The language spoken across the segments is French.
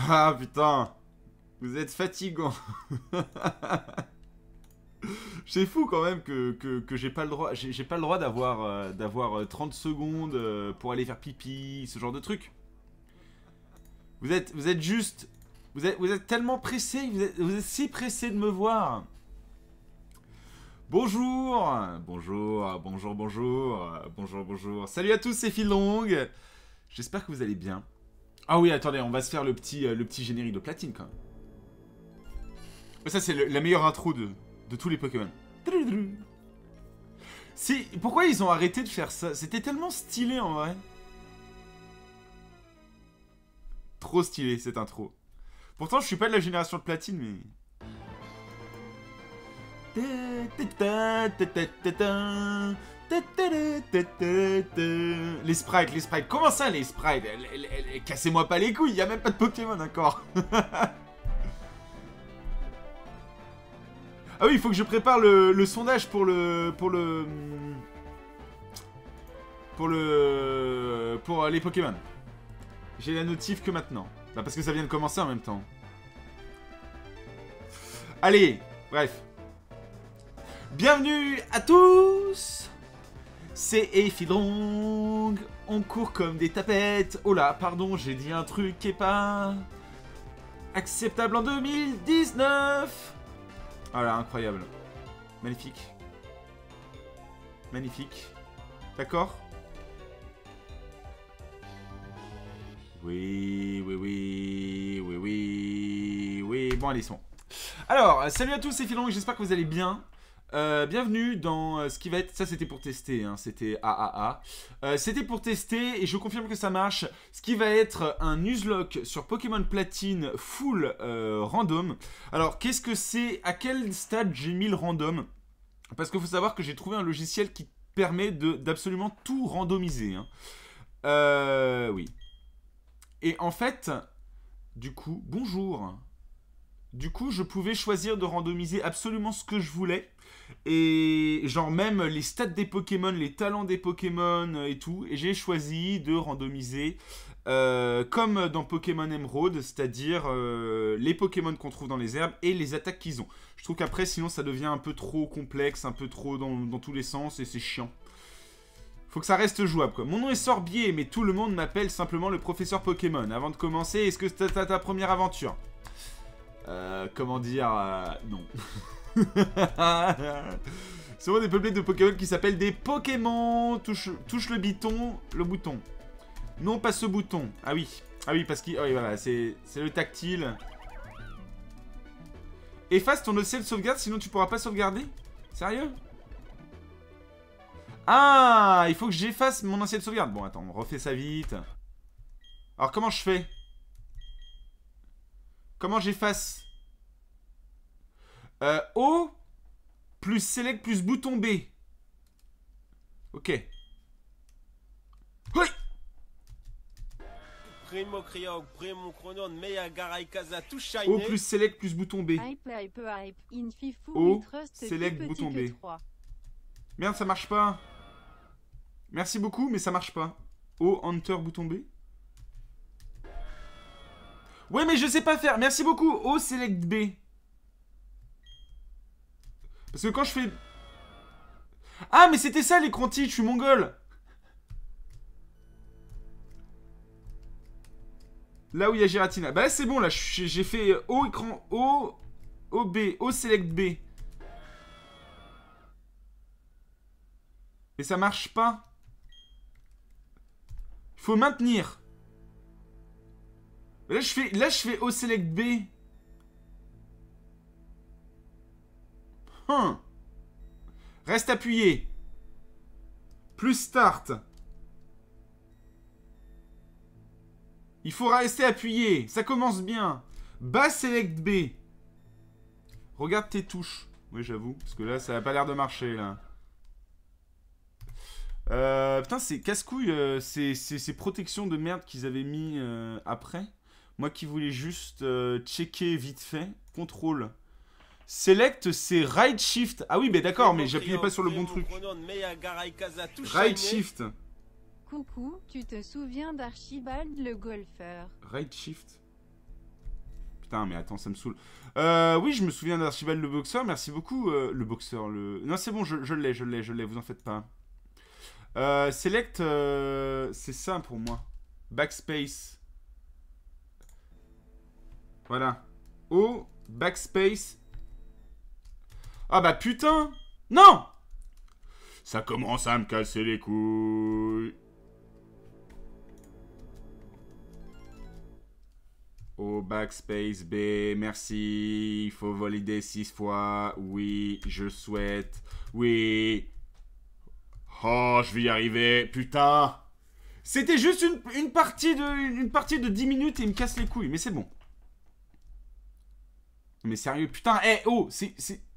Ah putain. Vous êtes fatigant. C'est fou quand même que j'ai pas le droit. J'ai pas le droit d'avoir 30 secondes pour aller faire pipi, ce genre de truc. Vous êtes juste. Vous êtes tellement pressé, vous êtes si pressé de me voir. Bonjour. Bonjour, bonjour, bonjour. Bonjour, bonjour. Salut à tous, c'est Philong. J'espère que vous allez bien. Ah oui, attendez, on va se faire le petit générique de platine quand même. Ça, c'est la meilleure intro de tous les Pokémon. Si, pourquoi ils ont arrêté de faire ça? C'était tellement stylé en vrai. Trop stylé cette intro. Pourtant, je suis pas de la génération de platine, mais... Les sprites. Comment ça, les sprites? Cassez-moi pas les couilles, y a même pas de Pokémon encore. Ah oui, il faut que je prépare le sondage pour les Pokémon. J'ai la notif que maintenant. Bah parce que ça vient de commencer en même temps. Allez, bref. Bienvenue à tous. C'est Ephilong. On court comme des tapettes. Oh là, pardon, j'ai dit un truc qui est pas acceptable en 2019. Voilà, incroyable. Magnifique. Magnifique. D'accord? Oui. Bon, allez, c'est bon. Alors, salut à tous, c'est Philong, j'espère que vous allez bien. Bienvenue dans ce qui va être... Ça, c'était pour tester, hein, c'était AAA. C'était pour tester, et je confirme que ça marche. Ce qui va être un Nuzlocke sur Pokémon Platine full random. Alors, qu'est-ce que c'est? À quel stade j'ai mis le random? Parce qu'il faut savoir que j'ai trouvé un logiciel qui permet d'absolument tout randomiser. Hein. Oui. Et en fait, du coup, bonjour. Du coup, je pouvais choisir de randomiser absolument ce que je voulais. Et genre même les stats des Pokémon, les talents des Pokémon et tout. Et j'ai choisi de randomiser comme dans Pokémon Emerald, c'est-à-dire les Pokémon qu'on trouve dans les herbes et les attaques qu'ils ont. Je trouve qu'après, sinon, ça devient un peu trop complexe, un peu trop dans tous les sens et c'est chiant. Faut que ça reste jouable, quoi. Mon nom est Sorbier, mais tout le monde m'appelle simplement le professeur Pokémon. Avant de commencer, est-ce que t'as ta première aventure? Comment dire non. C'est vraiment des peuplés de Pokémon qui s'appellent des Pokémon. Touche le bouton. Non, pas ce bouton. Ah oui, parce que oui, voilà, c'est le tactile. Efface ton dossier de sauvegarde, sinon tu pourras pas sauvegarder. Sérieux? Ah, il faut que j'efface mon ancien de sauvegarde. Bon, attends, on refait ça vite. Alors, comment je fais? Comment j'efface? O plus select plus bouton B. Ok. Oui. O plus select plus bouton B. O select bouton B. Merde, ça marche pas. Merci beaucoup, mais ça marche pas. O enter bouton B. Ouais, mais je sais pas faire. Merci beaucoup. O select B. Parce que quand je fais... Ah, mais c'était ça les crontis, je suis mongol. Là où il y a Giratina. Bah là c'est bon, là j'ai fait O écran O, OB, O select B. Et ça marche pas. Il faut maintenir. Là je fais O select B. Reste appuyé. Plus start. Il faut rester appuyé. Ça commence bien. Bas select B. Regarde tes touches. Oui, j'avoue. Parce que là, ça n'a pas l'air de marcher, là. Putain, c'est casse-couille. Ces protections de merde qu'ils avaient mis après. Moi qui voulais juste checker vite fait. Contrôle. Select, c'est right shift. Ah oui, mais d'accord, mais j'appuyais pas sur le bon truc. Right shift. Coucou, tu te souviens d'Archibald le golfeur? Right shift. putain, mais attends, ça me saoule. Oui, je me souviens d'Archibald le boxeur. Merci beaucoup, le boxeur. Non, c'est bon, je l'ai, vous en faites pas. Select, c'est ça pour moi. Backspace. Voilà. Oh, backspace. Ah bah putain. Non. Ça commence à me casser les couilles. Oh, backspace B, merci. Il faut valider 6 fois. Oui, je souhaite. Oui. Oh, je vais y arriver. Putain. C'était juste une partie de 10 minutes et il me casse les couilles. Mais c'est bon. Mais sérieux, putain. Eh, oh, c'est...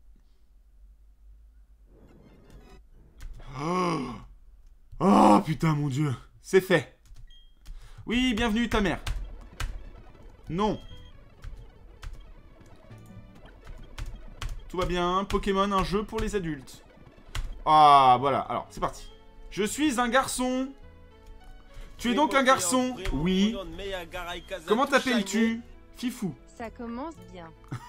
Oh. Oh, putain, mon Dieu. C'est fait. Oui, bienvenue, ta mère. Non. Tout va bien. Pokémon, un jeu pour les adultes. Ah, voilà. Alors, c'est parti. Je suis un garçon. Tu es donc un garçon? Oui. Comment t'appelles-tu? Fifou. Ça commence bien.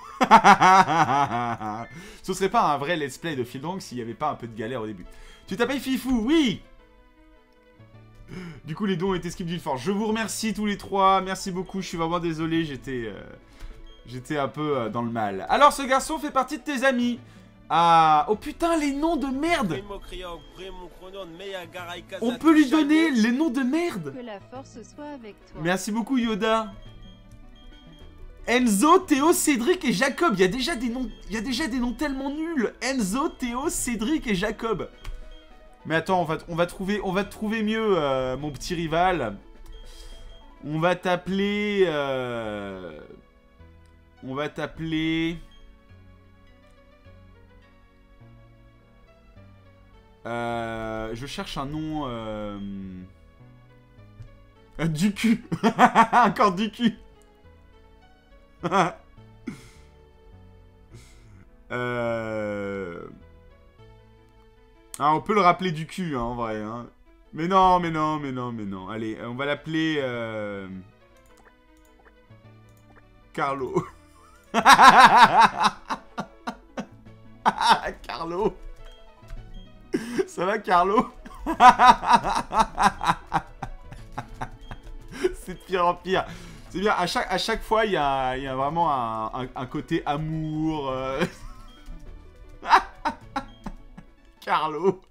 Ce serait pas un vrai let's play de Fildrong s'il n'y avait pas un peu de galère au début. Tu t'appelles Fifou? Oui. Du coup, les dons ont été skip d'une force. Je vous remercie tous les trois. Merci beaucoup. Je suis vraiment désolé. J'étais un peu dans le mal. Alors, ce garçon fait partie de tes amis. Ah, oh putain, les noms de merde. On peut lui donner les noms de merde. Que la force soit avec toi. Merci beaucoup, Yoda. Enzo, Théo, Cédric et Jacob. Il y a déjà des noms tellement nuls. Enzo, Théo, Cédric et Jacob. Mais attends, on va te trouver mieux, mon petit rival. On va t'appeler... On va t'appeler... Je cherche un nom... Du cul. Encore du cul. Ah, on peut le rappeler du cul, hein, en vrai. Hein. Mais non, mais non, mais non, mais non. Allez, on va l'appeler... Carlo. Carlo. Ça va, Carlo? C'est de pire en pire. C'est bien, à chaque fois, il y a vraiment un côté amour. Carlo.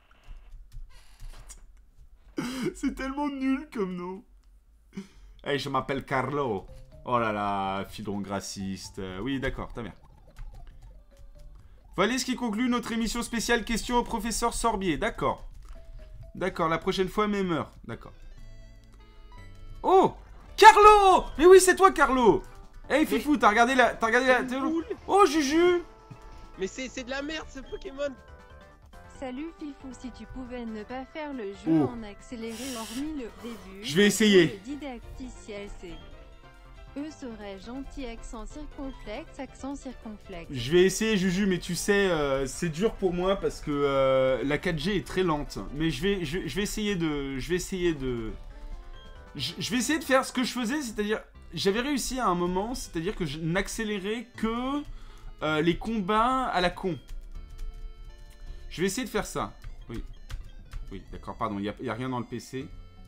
C'est tellement nul comme nom. Hey, je m'appelle Carlo. Oh là là, Fildron grassiste. Oui, d'accord, ta mère. Voilà ce qui conclut notre émission spéciale question au professeur Sorbier. D'accord. D'accord, la prochaine fois, mes mœurs. D'accord. Oh, Carlo! Mais oui, c'est toi, Carlo! Hey, Fifou, t'as regardé la... Cool. Oh, Juju! Mais c'est de la merde, ce Pokémon! Salut Fifou, si tu pouvais ne pas faire le jeu Oh. en accéléré hormis le début... Je vais essayer. Le didacticiel, c'est... Eux seraient gentils, accent circonflexe, accent circonflexe. Je vais essayer, Juju, mais tu sais, c'est dur pour moi parce que la 4G est très lente. Mais je vais essayer de... Je vais essayer de faire ce que je faisais, c'est-à-dire... J'avais réussi à un moment, c'est-à-dire que je n'accélérais que les combats à la con. Je vais essayer de faire ça. Oui. Oui, d'accord, pardon, il n'y a rien dans le PC.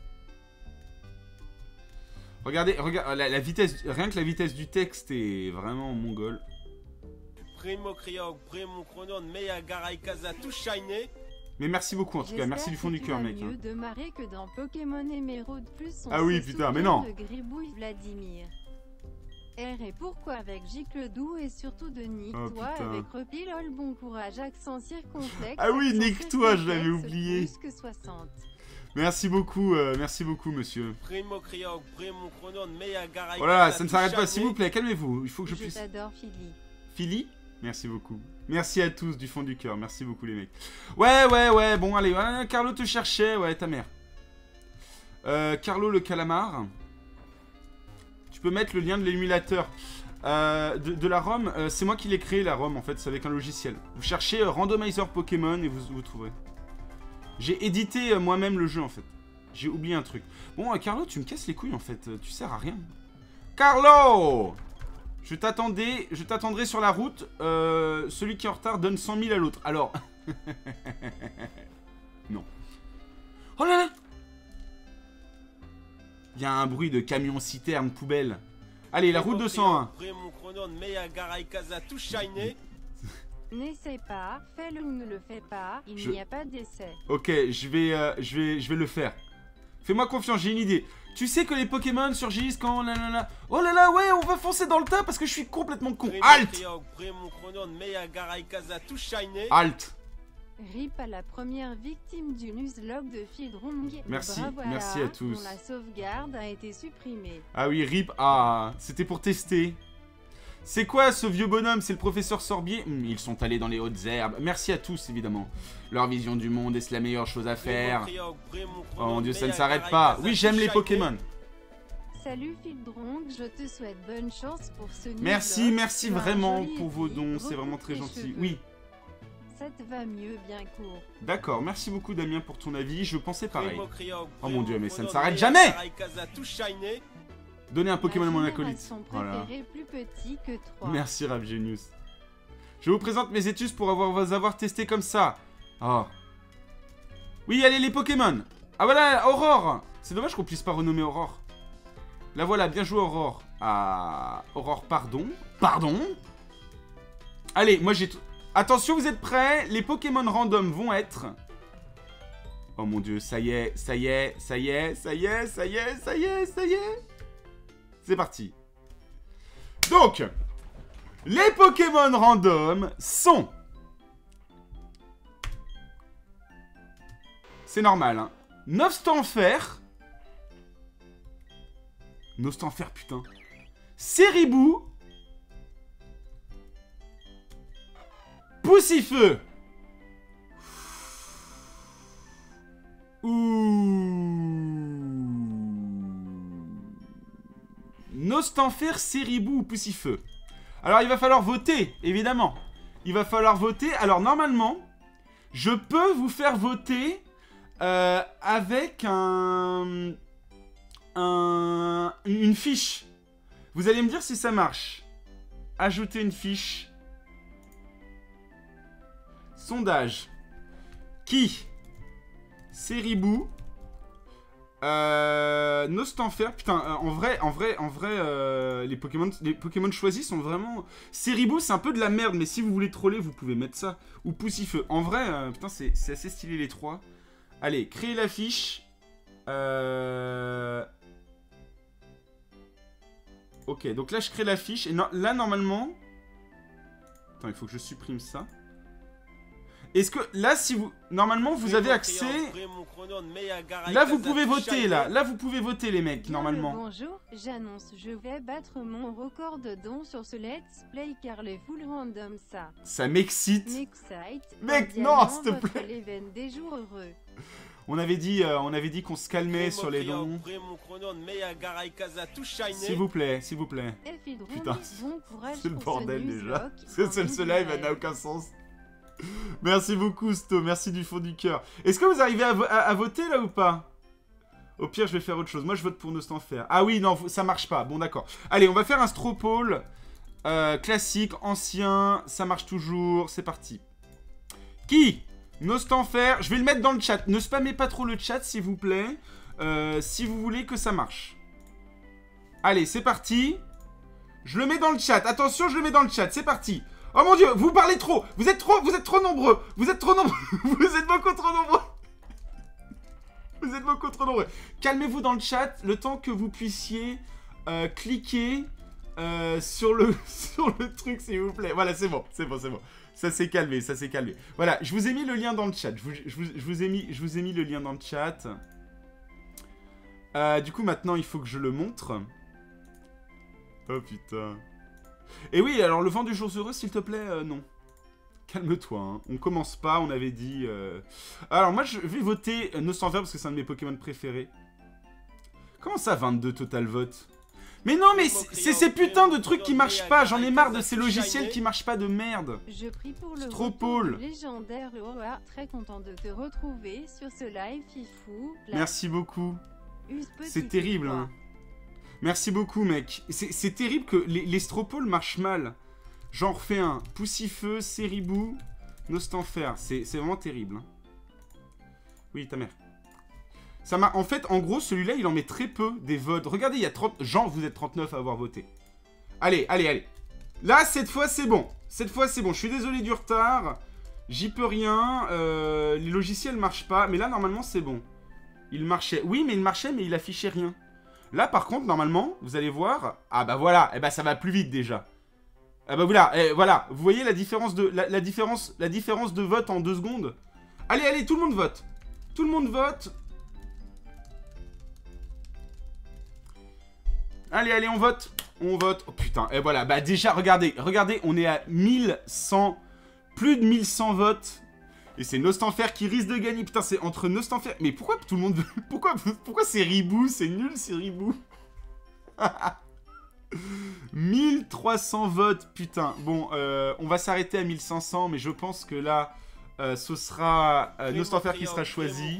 Regardez, regarde, la vitesse, rien que la vitesse du texte est vraiment mongole. Mais merci beaucoup en tout cas, merci du fond du cœur, mec. Mieux de marrer que dans Pokémon Émeraude plus. Ah oui, putain, mais non. De Gribouille Vladimir. R et pourquoi avec Gicle Doux et surtout de Nick Oh, toi putain. avec Repilol bon courage accent circonflexe. Ah oui, accent Nick toi, je l'avais circonflexe, oublié. Plus que 60. Merci beaucoup, monsieur. Oh là là, ça ne s'arrête pas, s'il vous plaît, calmez-vous. Il faut que je puisse... t'adore Philly. Philly? Merci beaucoup. Merci à tous du fond du cœur. Merci beaucoup les mecs. Ouais. Bon, allez. Carlo te cherchait. Ouais, ta mère. Carlo le calamar. Tu peux mettre le lien de l'émulateur. De la ROM. C'est moi qui l'ai créé la ROM en fait. C'est avec un logiciel. Vous cherchez Randomizer Pokémon et vous trouverez. J'ai édité moi-même le jeu en fait. J'ai oublié un truc. Bon, Carlo, tu me casses les couilles en fait. Tu sers à rien. Carlo! Je t'attendrai sur la route. Celui qui est en retard donne 100 000 à l'autre. Alors... non. Oh là là! Il y a un bruit de camion citerne poubelle. Allez, la route 201. N'essaie pas, fais-le ou ne le fais pas, il n'y a pas d'essai. Ok, je vais le faire. Fais-moi confiance, j'ai une idée. Tu sais que les Pokémon surgissent quand... Oh là là, ouais, on va foncer dans le tas parce que je suis complètement con. Halt! Halt! RIP à la première victime du Nuzlocke de Fildrong. Merci, Bravara, merci à tous. dont la sauvegarde a été supprimée. Ah oui, RIP. Ah, c'était pour tester. C'est quoi ce vieux bonhomme? C'est le professeur Sorbier? Ils sont allés dans les hautes herbes. Merci à tous, évidemment. Leur vision du monde, est-ce la meilleure chose à faire? Oh mon dieu, ça ne s'arrête pas. Oui, j'aime les Pokémon. Salut Fildrong, je te souhaite bonne chance pour ce Merci, Nuzlocke. merci Tu as un vraiment joli pour vos épi, dons. C'est recoupe vraiment très tes gentil. cheveux. Oui, Ça te va mieux bien court. d'accord. Merci beaucoup, Damien, pour ton avis. Je pensais pareil. Oh mon dieu, mais ça ne s'arrête s'arrête jamais. jamais. Donnez un Pokémon à mon Ma acolyte. génération Voilà. préférée plus petit que 3. Merci, Rap Genius. Je vous présente mes études pour vous avoir testé comme ça. Oh. Oui, allez, les Pokémon. Ah voilà, Aurore. C'est dommage qu'on puisse pas renommer Aurore. La voilà, bien joué, Aurore. Ah, Aurore, pardon. Pardon. Allez, moi j'ai... Attention, vous êtes prêts? Les Pokémon random vont être... Oh mon dieu, ça y est, ça y est, ça y est, ça y est, ça y est, ça y est, ça y est. C'est parti. Donc, les Pokémon random sont... C'est normal, hein. Nostanfer. Nostanfer, putain. Ceribou. Poussifeu. Nostanfer, Ceribou ou Poussifeu. Alors, il va falloir voter, évidemment. Il va falloir voter. Alors, normalement, je peux vous faire voter avec une fiche. Vous allez me dire si ça marche. Ajouter une fiche. Sondage. Qui? Ceribou. Nostanfer. Putain, en vrai, les Pokémon choisis sont vraiment... Ceribou, c'est un peu de la merde, mais si vous voulez troller, vous pouvez mettre ça. Ou Poussifeu. En vrai, putain, c'est assez stylé les trois. Allez, créer la fiche. Ok, donc là, je crée la fiche. Et là, normalement... Attends, il faut que je supprime ça. Est-ce que là, si vous... Normalement, vous avez accès... Là, vous pouvez voter, là. Là, vous pouvez voter, les mecs, normalement. Bonjour, j'annonce, je vais battre mon record de dons sur ce let's play car les full random ça. Ça m'excite. M'excite. Mec, cordialement, non, s'il te votre plaît. Leven des jours heureux. On avait dit qu'on se calmait sur les dons. S'il vous plaît, s'il vous plaît. Elfidron, Putain, bon courage c'est le pour bordel ce déjà. Nuzlocke Ce en live live. n'a aucun sens. Merci beaucoup, Sto. Merci du fond du cœur. Est-ce que vous arrivez à voter là ou pas? Au pire, je vais faire autre chose. Moi, je vote pour Nostanfer. Ah oui, non, ça marche pas. Bon, d'accord. Allez, on va faire un Stropole. Classique, ancien. Ça marche toujours. C'est parti. Qui? Nostanfer. Je vais le mettre dans le chat. Ne spammez pas trop le chat, s'il vous plaît. Si vous voulez que ça marche. Allez, c'est parti. Je le mets dans le chat. Attention, je le mets dans le chat. C'est parti. Oh mon dieu, vous parlez trop. Vous êtes trop nombreux. Vous êtes trop nombreux. Vous êtes beaucoup trop nombreux. Vous êtes beaucoup trop nombreux. Calmez-vous dans le chat le temps que vous puissiez cliquer sur le truc, s'il vous plaît. Voilà, c'est bon, c'est bon, c'est bon. Ça s'est calmé, ça s'est calmé. Voilà, je vous ai mis le lien dans le chat. Je vous ai mis le lien dans le chat. Du coup, maintenant, il faut que je le montre. Oh putain. Et oui, alors le vent du jour heureux, s'il te plaît, non. Calme-toi, hein. On commence pas, on avait dit... Alors moi, je vais voter Nostanfer parce que c'est un de mes Pokémon préférés. Comment ça, 22 total vote? Mais non, mais c'est ces putains de trucs qui marchent pas. J'en ai marre de ces logiciels qui marchent pas de merde. Je prie pour le Stropole. retour du légendaire Oa. Très content de te retrouver sur ce live, Fifou. Merci beaucoup. C'est terrible, hein. Merci beaucoup, mec. C'est terrible que les Stropoles marchent mal. J'en refais un. Poussifeu, Seribou, Nostanfer. C'est vraiment terrible. Hein. Oui, ta mère. Ça m'a... En fait, en gros, celui-là, il en met très peu des votes. Regardez, il y a 30... Jean, vous êtes 39 à avoir voté. Allez, allez, allez. Là, cette fois, c'est bon. Cette fois, c'est bon. Je suis désolé du retard. J'y peux rien. Les logiciels marchent pas. Mais là, normalement, c'est bon. Il marchait. Oui, mais il marchait, mais il affichait rien. Là, par contre, normalement, vous allez voir... Ah bah voilà. Eh bah, ça va plus vite, déjà. Ah bah voilà. Voilà. Vous voyez la différence de... La différence de vote en 2 secondes. Allez, allez, tout le monde vote. Tout le monde vote. Allez, allez, on vote. On vote. Oh putain, et voilà. Bah déjà, regardez, regardez, on est à 1100, plus de 1100 votes. Et c'est Nostanfer qui risque de gagner. Putain, c'est entre Nostanfer... Mais pourquoi tout le monde... Pourquoi c'est Ribou? C'est nul, c'est Ribou. 1300 votes, putain. Bon, on va s'arrêter à 1500, mais je pense que là, ce sera Nostanfer qui sera choisi.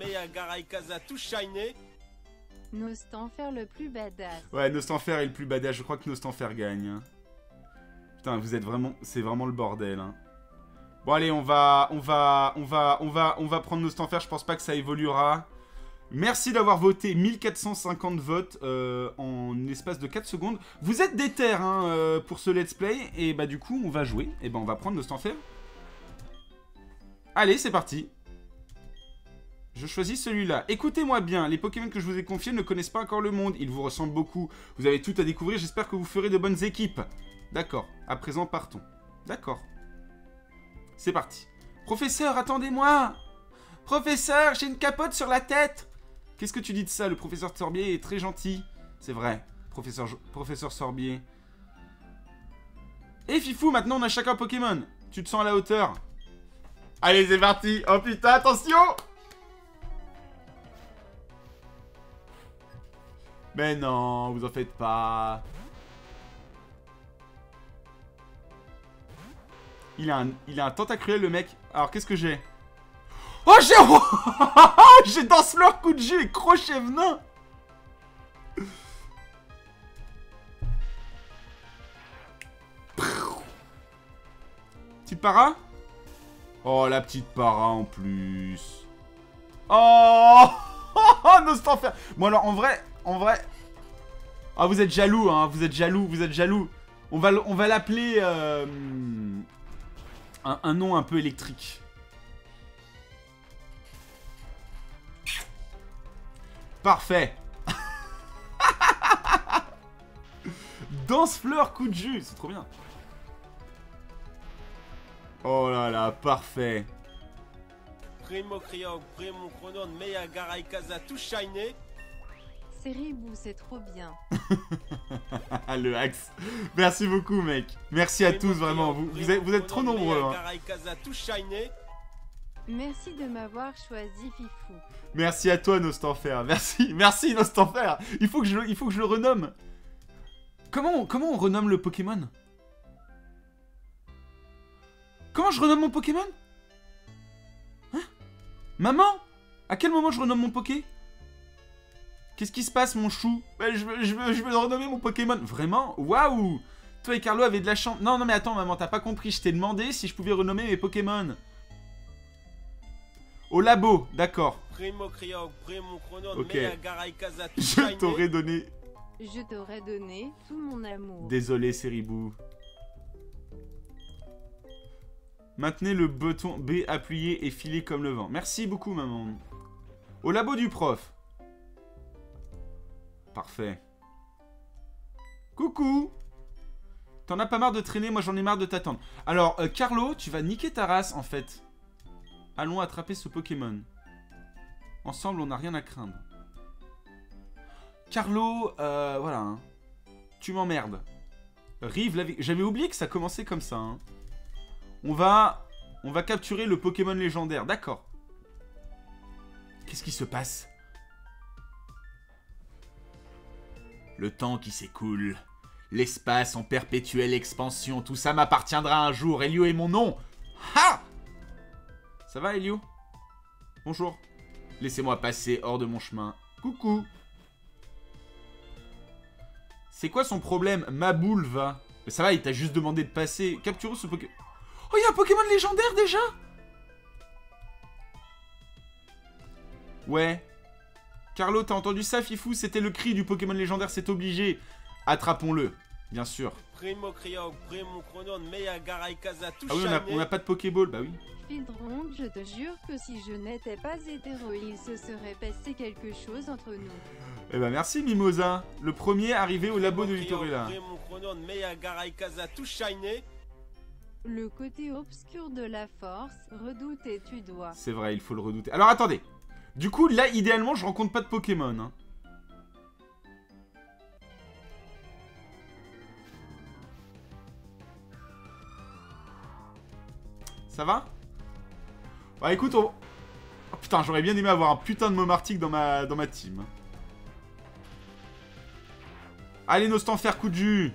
Nostanfer le plus badass. Ouais, Nostanfer est le plus badass. Je crois que Nostanfer gagne. Hein. Putain, vous êtes vraiment... C'est vraiment le bordel. Hein. Bon, allez, on va prendre Nostanfer. Je pense pas que ça évoluera. Merci d'avoir voté 1450 votes en l'espace de 4 secondes. Vous êtes déter hein, pour ce let's play. Et bah du coup, on va jouer. Et bah on va prendre Nostanfer. Allez, c'est parti. Je choisis celui-là. Écoutez-moi bien, les Pokémon que je vous ai confiés ne connaissent pas encore le monde. Ils vous ressemblent beaucoup. Vous avez tout à découvrir. J'espère que vous ferez de bonnes équipes. D'accord. À présent, partons. D'accord. C'est parti. Professeur, attendez-moi. Professeur, j'ai une capote sur la tête. Qu'est-ce que tu dis de ça? Le professeur Sorbier est très gentil. C'est vrai. Professeur Sorbier. Et Fifou, maintenant on a chacun un Pokémon. Tu te sens à la hauteur? Allez, c'est parti. Oh putain, attention. Mais non, vous en faites pas. Il a un tentacruel, le mec. Alors, qu'est-ce que j'ai? Oh, j'ai... j'ai Danseur, coup de jus et crochet venin. Petite para? Oh, la petite para en plus. Oh. Nostanfer. Bon, alors, en vrai... Ah, vous êtes jaloux, hein. Vous êtes jaloux. On va l'appeler... un nom un peu électrique. Parfait. Danse-fleur, coup de jus. C'est trop bien. Oh là là, parfait. Primo Criog, Primo Chronon, Meya Garaikaza, tout shiné. C'est Ribou, c'est trop bien. Le axe. Merci beaucoup, mec. Merci à tous, vraiment. Vous êtes trop nombreux. Hein. Merci de m'avoir choisi, Fifou. Merci à toi, Nostanfer. Merci, Nostanfer. Il faut que je le renomme. Comment on renomme le Pokémon? Comment je renomme mon Pokémon? Hein? Maman? À quel moment je renomme mon Poké? Qu'est-ce qui se passe, mon chou? Bah, je veux renommer mon Pokémon. Vraiment? Waouh! Toi et Carlo avez de la chance. Non, mais attends, maman, t'as pas compris. Je t'ai demandé si je pouvais renommer mes Pokémon. Au labo, d'accord. Ok. Je t'aurais donné... Je t'aurais donné tout mon amour. Désolé, Seribou. Maintenez le bouton B appuyé et filez comme le vent. Merci beaucoup, maman. Au labo du prof. Parfait. Coucou. T'en as pas marre de traîner, moi j'en ai marre de t'attendre. Alors, Carlo, tu vas niquer ta race, en fait. Allons attraper ce Pokémon. Ensemble, on n'a rien à craindre. Carlo, voilà. Hein. Tu m'emmerdes. Rive, j'avais oublié que ça commençait comme ça. Hein. On va capturer le Pokémon légendaire. D'accord. Qu'est-ce qui se passe? Le temps qui s'écoule. L'espace en perpétuelle expansion. Tout ça m'appartiendra un jour. Elio est mon nom. Ha! Ça va, Elio? Bonjour. Laissez-moi passer hors de mon chemin. Coucou. C'est quoi son problème? Ma boule va. Mais ça va, il t'a juste demandé de passer. Capturons ce Pokémon. Oh, il y a un Pokémon légendaire déjà? Ouais. Carlo, t'as entendu ça, Fifou? C'était le cri du Pokémon légendaire, c'est obligé. Attrapons-le, bien sûr. Primo Cryog, Primo Chronon, Mea Garaikaza, tout Ah oui, shiny. on a pas de Pokéball, bah oui. Fildron, je te jure que si je n'étais pas hétéro, il se serait passé quelque chose entre nous. Eh bah merci, Mimosa. Le premier arrivé au labo de Litorella. Primo Chronon, Mea Garaikaza, tout shiny. Le côté obscur de la force, redoute et tu dois. C'est vrai, il faut le redouter. Alors attendez. Du coup, là, idéalement, je rencontre pas de Pokémon. Hein. Ça va? Bah écoute, on... Oh, putain, j'aurais bien aimé avoir un putain de Momartic dans ma team. Allez, Nostanfer, coup de jus.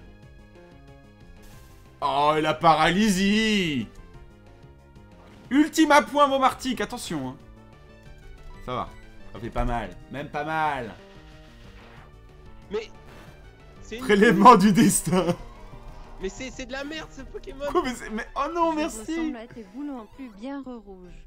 Oh, et la paralysie. Ultima point Momartic, attention. Hein. Ça va, ça fait pas mal, même pas mal. Mais... c'est une... Prélèvement du destin. Mais c'est de la merde ce Pokémon. Quoi, mais oh non, Je merci. ressemble à tes boulons plus bien rouges.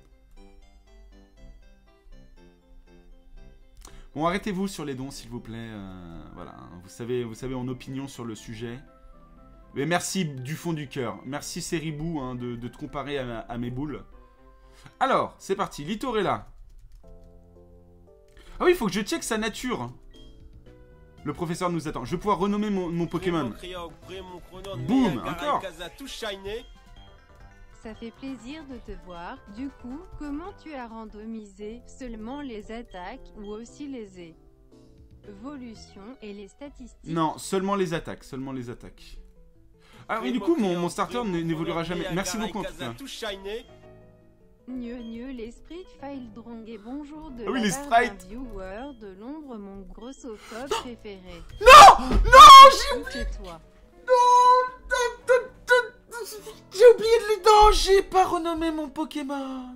Bon, arrêtez-vous sur les dons, s'il vous plaît. Voilà, vous savez mon opinion sur le sujet. Mais merci du fond du cœur. Merci Seribou hein, de te comparer à mes boules. Alors, c'est parti. Litorella. Ah oui, il faut que je check sa nature. Le professeur nous attend. Je vais pouvoir renommer mon Pokémon. Boum, encore. Ça fait plaisir de te voir. Du coup, comment tu as randomisé seulement les attaques ou aussi les évolutions et les statistiques? Non, seulement les attaques. Seulement les attaques. Ah oui, du coup, mon starter n'évoluera jamais. Merci beaucoup en tout cas. Mieux l'esprit Fildrong et bonjour de ah oui, la les part sprites. d'un viewer de l'ombre, mon grossophobe préféré. Non, non, C'est toi. j'ai oublié de les dents. J'ai pas renommé mon Pokémon.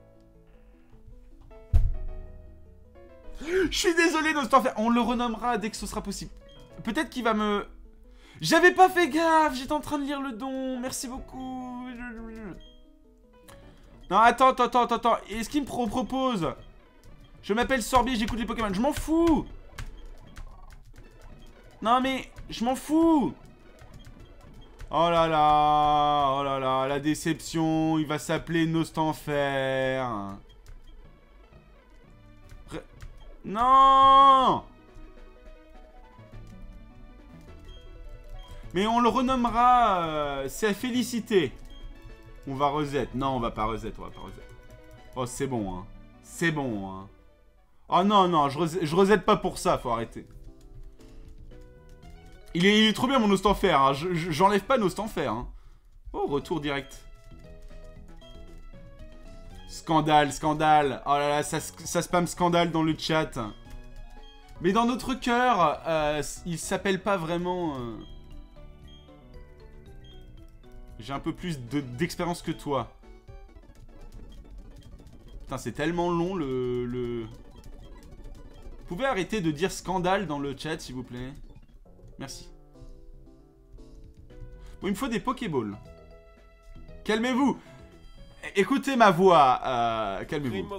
Je suis désolé, Nostanfer. On le renommera dès que ce sera possible. Peut-être qu'il va me... J'avais pas fait gaffe. J'étais en train de lire le don. Merci beaucoup. Non, attends. Est-ce qu'il me propose? Je m'appelle Sorbier, j'écoute les Pokémon. Je m'en fous. Non, mais... Je m'en fous. Oh là là, la déception. Il va s'appeler Nostanfer. Non. Mais on le renommera... c'est Félicité. On va reset. Non, on va pas reset, Oh, c'est bon, hein. C'est bon, hein. Oh non, je reset pas pour ça, faut arrêter. Il est trop bien, mon Nostanfer, hein. J'enlève pas Nostanfer, hein. Oh, retour direct. Scandale. Oh là là, ça spam scandale dans le chat. Mais dans notre cœur, il s'appelle pas vraiment... J'ai un peu plus d'expérience que toi. Putain, c'est tellement long le... Vous pouvez arrêter de dire scandale dans le chat, s'il vous plaît? Merci. Bon, il me faut des Pokéballs. Calmez-vous. Écoutez ma voix. Calmez-vous.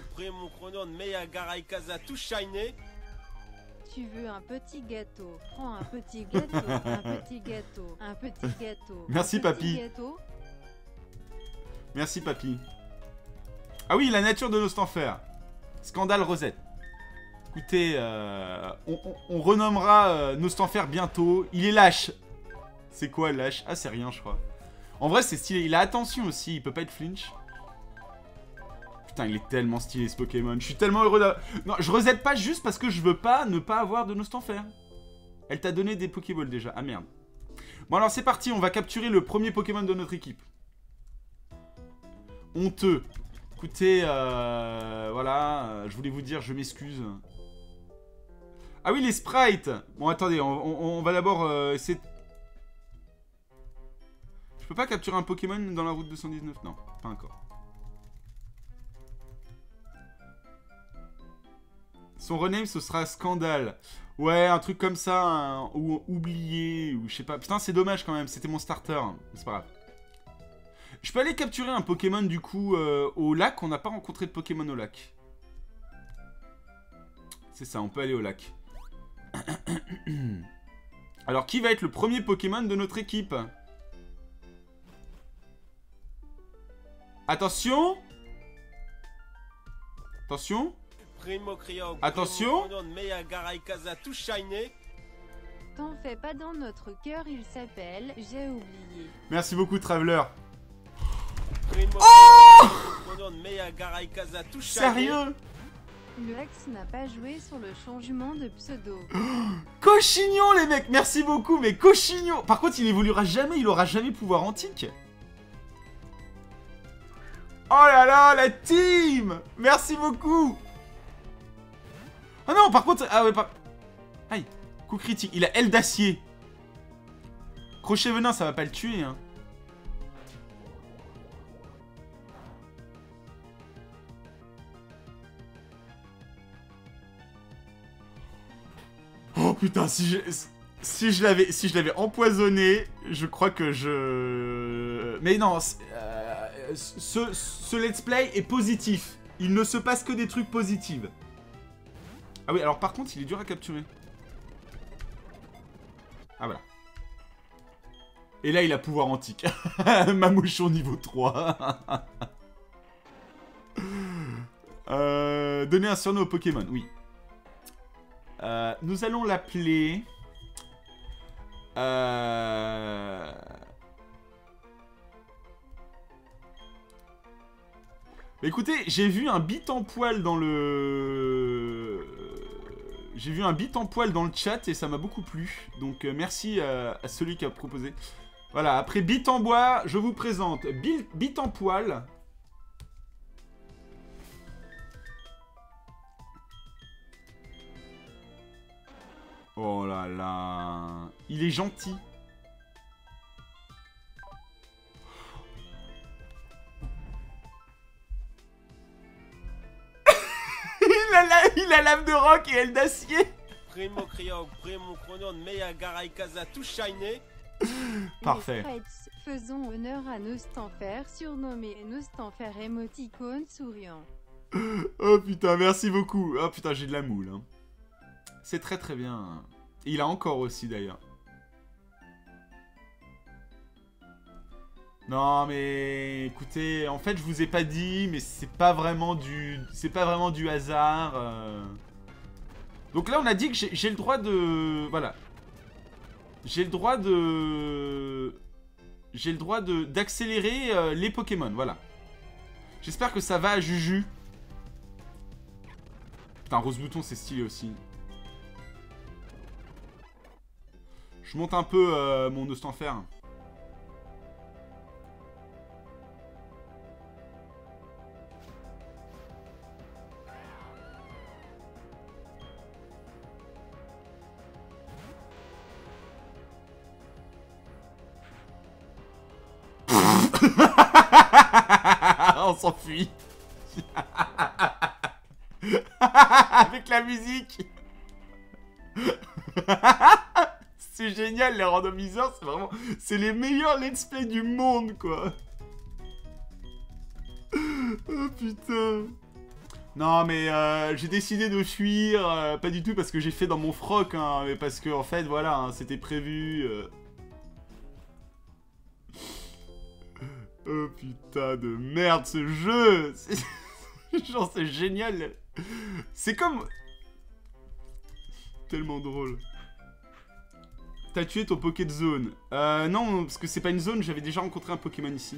Tu veux un petit gâteau? Prends un petit gâteau, un petit gâteau, un petit gâteau. Merci, un petit papy. Gâteau. Merci, papy. Ah oui, la nature de Nostanfer. Scandale Rosette. Écoutez, on renommera Nostanfer bientôt. Il est lâche. C'est quoi lâche? Ah, c'est rien, je crois. En vrai, c'est stylé. Il a attention aussi. Il peut pas être flinch. Putain, il est tellement stylé ce Pokémon. Je suis tellement heureux d'avoir... Non, je reset pas juste parce que je veux pas ne pas avoir de Nostanfer. Elle t'a donné des Pokéballs déjà. Ah merde. Bon alors c'est parti, on va capturer le premier Pokémon de notre équipe. Honteux. Écoutez, voilà, je voulais vous dire, je m'excuse. Ah oui, les sprites. Bon, attendez, on va d'abord essayer... Je peux pas capturer un Pokémon dans la route 219? Non, pas encore. Son rename, ce sera Scandale. Ouais, un truc comme ça, ou oublié, ou je sais pas. Putain, c'est dommage quand même, c'était mon starter. C'est pas grave. Je peux aller capturer un Pokémon, du coup, au lac. On n'a pas rencontré de Pokémon au lac. C'est ça, on peut aller au lac. Alors, qui va être le premier Pokémon de notre équipe? Attention! Attention! Attention! T'en fais pas, dans notre cœur, il s'appelle J'ai oublié. Merci beaucoup, Traveler. Oh! Sérieux? Le Axe n'a pas joué sur le changement de pseudo. Cochignon, les mecs! Merci beaucoup, mais Cochignon! Par contre, il évoluera jamais, il aura jamais pouvoir antique. Oh là là, la team! Merci beaucoup! Ah non, par contre... Ah ouais, par... Aïe, coup critique. Il a aile d'acier. Crochet venin, ça va pas le tuer, hein. Oh putain, si je l'avais empoisonné, je crois que je... Mais non, ce let's play est positif. Il ne se passe que des trucs positifs. Ah oui, alors par contre, il est dur à capturer. Ah voilà. Et là, il a pouvoir antique. Mamouchon niveau 3. Donner un surnom au Pokémon, oui. Nous allons l'appeler... Écoutez, j'ai vu un bit en poil dans le... J'ai vu un bit en poil dans le chat et ça m'a beaucoup plu. Donc merci à celui qui a proposé. Voilà, après bit en bois, je vous présente bit en poil. Oh là là. Il est gentil. Il a l'âme de roc et elle d'acier. Parfait. Faisons honneur à Nostanfer, surnommé Nostanfer émoticône souriant. Oh putain, merci beaucoup. Oh putain, j'ai de la moule. Hein. C'est très très bien. Et il a encore aussi d'ailleurs. Non mais écoutez, en fait je vous ai pas dit, mais c'est pas vraiment du hasard. Donc là on a dit que j'ai le droit de, voilà, j'ai le droit d'accélérer les Pokémon, voilà. J'espère que ça va à Juju. Putain, Rose Bouton c'est stylé aussi. Je monte un peu mon Nostanfer. On s'enfuit. Avec la musique. C'est génial, les randomiseurs, c'est vraiment... C'est les meilleurs let's play du monde, quoi. Oh, putain. Non, mais j'ai décidé de fuir, pas du tout parce que j'ai fait dans mon froc, hein, mais parce que, en fait, voilà, hein, c'était prévu... Oh putain de merde ce jeu. Genre c'est génial. C'est comme... Tellement drôle. T'as tué ton Poké de zone. Non, parce que c'est pas une zone, j'avais déjà rencontré un Pokémon ici.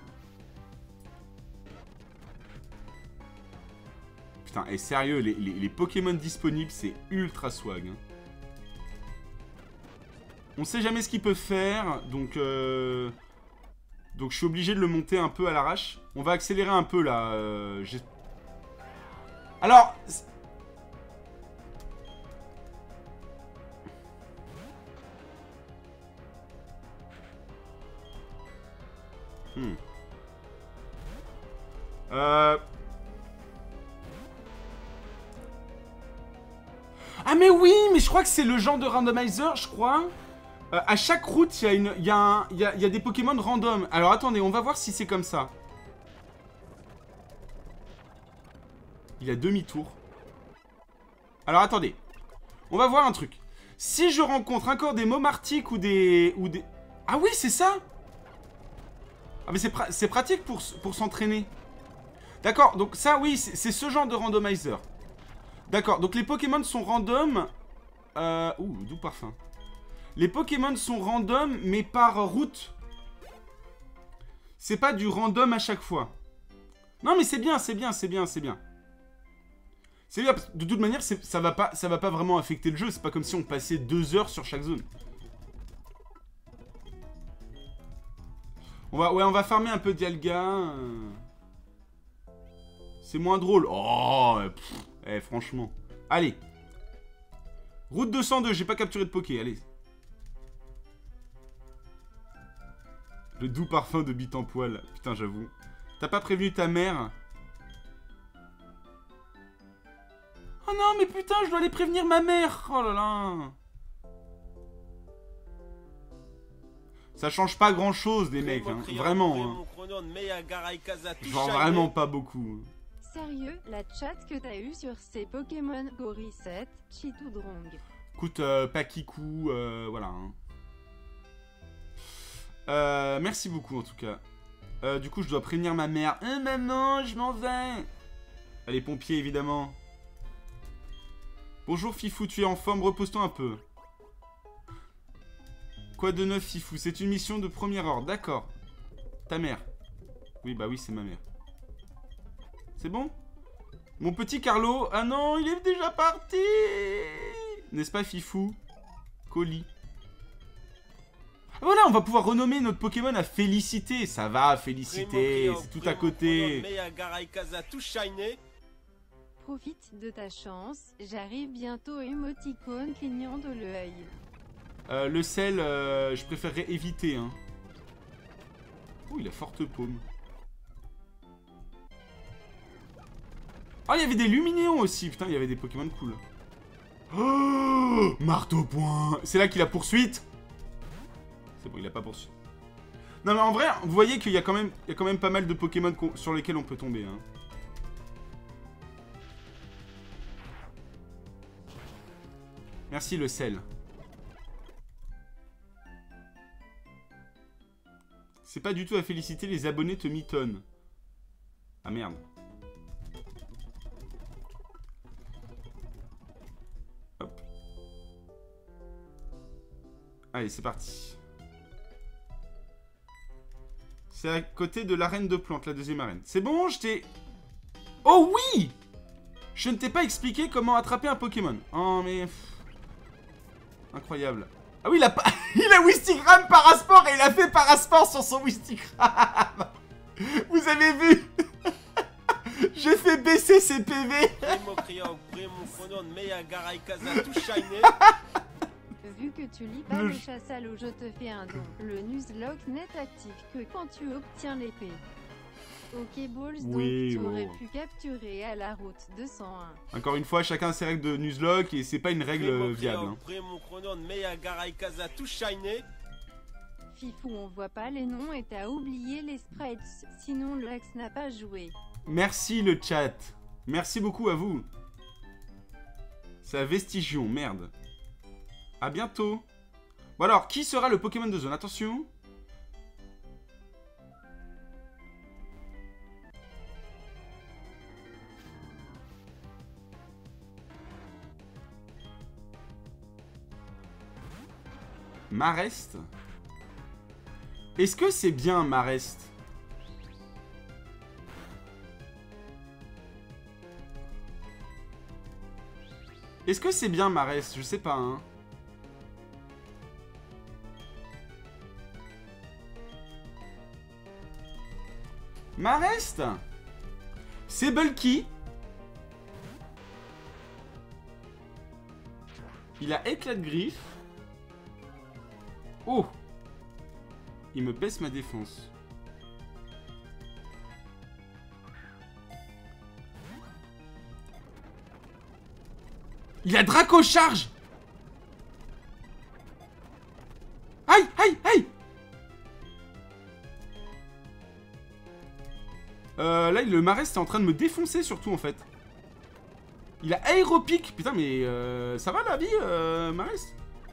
Putain, et sérieux, les Pokémon disponibles, c'est ultra swag. Hein. On sait jamais ce qu'il peut faire, donc... Donc je suis obligé de le monter un peu à l'arrache. On va accélérer un peu là. Alors... mais oui, mais je crois que c'est le genre de randomizer, je crois. À chaque route, il y a des Pokémon random. Alors attendez, on va voir si c'est comme ça. Il a demi-tour. Alors attendez. On va voir un truc. Si je rencontre encore des Momartiques ou des... Ah oui, c'est ça. Ah mais c'est pratique pour s'entraîner. D'accord, donc ça, oui, c'est ce genre de randomizer. D'accord, donc les Pokémon sont random. Ouh, doux parfum. Les Pokémon sont random, mais par route. C'est pas du random à chaque fois. Non, mais c'est bien, c'est bien, c'est bien, c'est bien. C'est bien, de toute manière, ça va pas vraiment affecter le jeu. C'est pas comme si on passait 2 heures sur chaque zone. On va farmer un peu Dialga. C'est moins drôle. Oh, franchement. Allez. Route 202, j'ai pas capturé de Poké, allez. Le doux parfum de bite en poil. Putain, j'avoue. T'as pas prévenu ta mère? Oh non, mais putain, je dois aller prévenir ma mère. Oh là là. Ça change pas grand chose, les mecs, hein. Vraiment. Hein. Genre vraiment pas beaucoup. Sérieux, la chat que t'as eu sur ces Pokémon Go Reset, Chitoudrong. Écoute, Pakikou, voilà. Hein. Merci beaucoup en tout cas. Du coup, je dois prévenir ma mère. Maman, je m'en vais. Allez, pompiers, évidemment. Bonjour Fifou, tu es en forme, repose-toi un peu. Quoi de neuf Fifou? C'est une mission de premier ordre, d'accord. Ta mère. Oui, bah oui, c'est ma mère. C'est bon? Mon petit Carlo. Ah non, il est déjà parti. N'est-ce pas Fifou? Colis. Voilà, on va pouvoir renommer notre Pokémon à Félicité. Ça va, Félicité, c'est tout à côté. Profite de ta chance, j'arrive bientôt, émoticône clignant de l'œil. Le sel, je préférerais éviter. Hein. Oh, il a forte paume. Ah, il y avait des Luminéons aussi. Putain, il y avait des Pokémon cool. Oh, marteau point. C'est là qu'il a poursuite. C'est bon, il a pas poursuite. Non, mais en vrai, vous voyez qu'il y a quand même pas mal de Pokémon sur lesquels on peut tomber. Hein. Merci le sel. C'est pas du tout à féliciter, les abonnés te mitonnent. Ah merde. Hop. Allez, c'est parti. C'est à côté de l'arène de plantes, la deuxième arène. C'est bon, je t'ai... Oh oui! Je ne t'ai pas expliqué comment attraper un Pokémon. Oh mais... Incroyable. Ah oui, il a pas... il a Wistigram Parasport et il a fait Parasport sur son Wistigram. Vous avez vu? J'ai fait baisser ses PV. Vu que tu lis pas le chasse à l'eau, je te fais un don. Le Nuzlocke n'est actif que quand tu obtiens l'épée. Ok Balls, oui, donc tu aurais pu capturer à la route 201. Encore une fois, chacun ses règles de Nuzlocke et c'est pas une règle viable. Hein. Fifou, on voit pas les noms et t'as oublié les sprites, sinon Lux n'a pas joué. Merci le chat. Merci beaucoup à vous. C'est à Vestigion, merde. À bientôt. Bon alors, qui sera le Pokémon de zone? Attention. Marest. Est-ce que c'est bien Marest? Est-ce que c'est bien Marest? Je sais pas, hein. Marest. C'est bulky. Il a éclat de griffe. Oh! Il me baisse ma défense. Il a Draco Charge. Aïe, aïe, aïe. Là, le Marest est en train de me défoncer surtout en fait. Il a Aéropic. Putain, mais ça va la vie, Marest?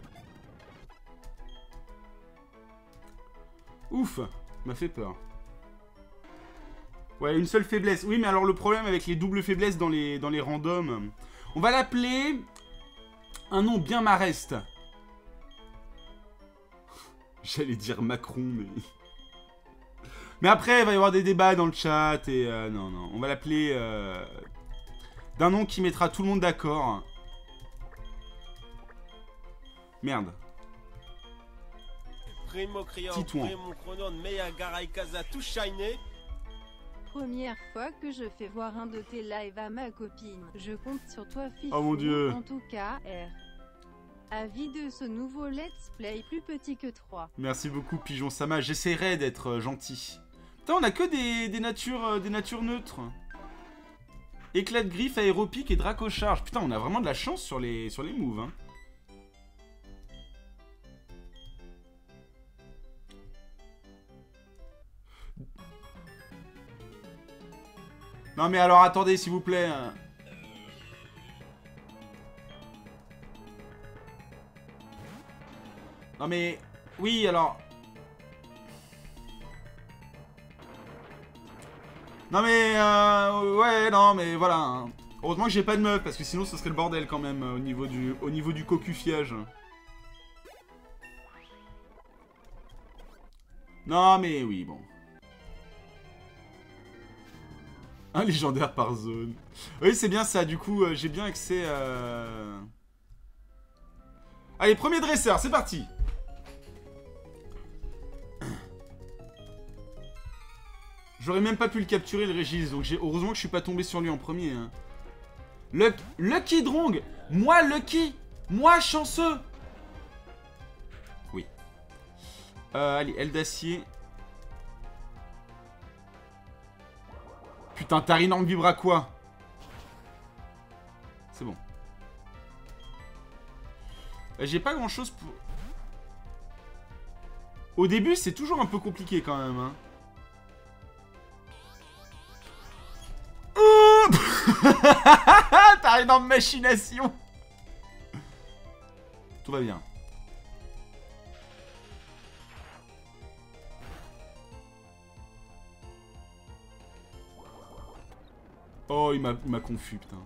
Ouf, m'a fait peur. Ouais, une seule faiblesse. Oui, mais alors le problème avec les doubles faiblesses dans les randoms... On va l'appeler... Un nom bien Marest. J'allais dire Macron, mais... Mais après, il va y avoir des débats dans le chat et... non, non. On va l'appeler... d'un nom qui mettra tout le monde d'accord. Merde. Primo Criant, Primo Chronon, Meya Garaikaza, tout shiné. Première fois que je fais voir un de tes lives à ma copine. Je compte sur toi, fille. Oh mon dieu. En tout cas, R. Avis de ce nouveau let's play plus petit que 3. Merci beaucoup, Pigeon Sama. J'essaierai d'être gentil. Putain, on a que des natures neutres. Éclat de griffe, aéropique et Draco Charge. Putain, on a vraiment de la chance sur les moves, hein. Non mais alors attendez s'il vous plaît. Non mais... Oui alors... Non mais... ouais non mais voilà. Hein. Heureusement que j'ai pas de meuf parce que sinon ce serait le bordel quand même au niveau du cocufiage. Non mais oui bon. Un légendaire par zone. Oui, c'est bien ça. Du coup, j'ai bien accès à... Allez, premier dresseur, c'est parti. J'aurais même pas pu le capturer, le Régis. Donc, heureusement que je suis pas tombé sur lui en premier. Hein. Lucky Drong. Moi, Lucky. Moi, chanceux. Oui. Allez, aile d'acier. Putain, Tarinorm vibra quoi? C'est bon. J'ai pas grand chose pour... Au début, c'est toujours un peu compliqué quand même. Hein. Tarinorm machination. Tout va bien. Oh, il m'a confus, putain.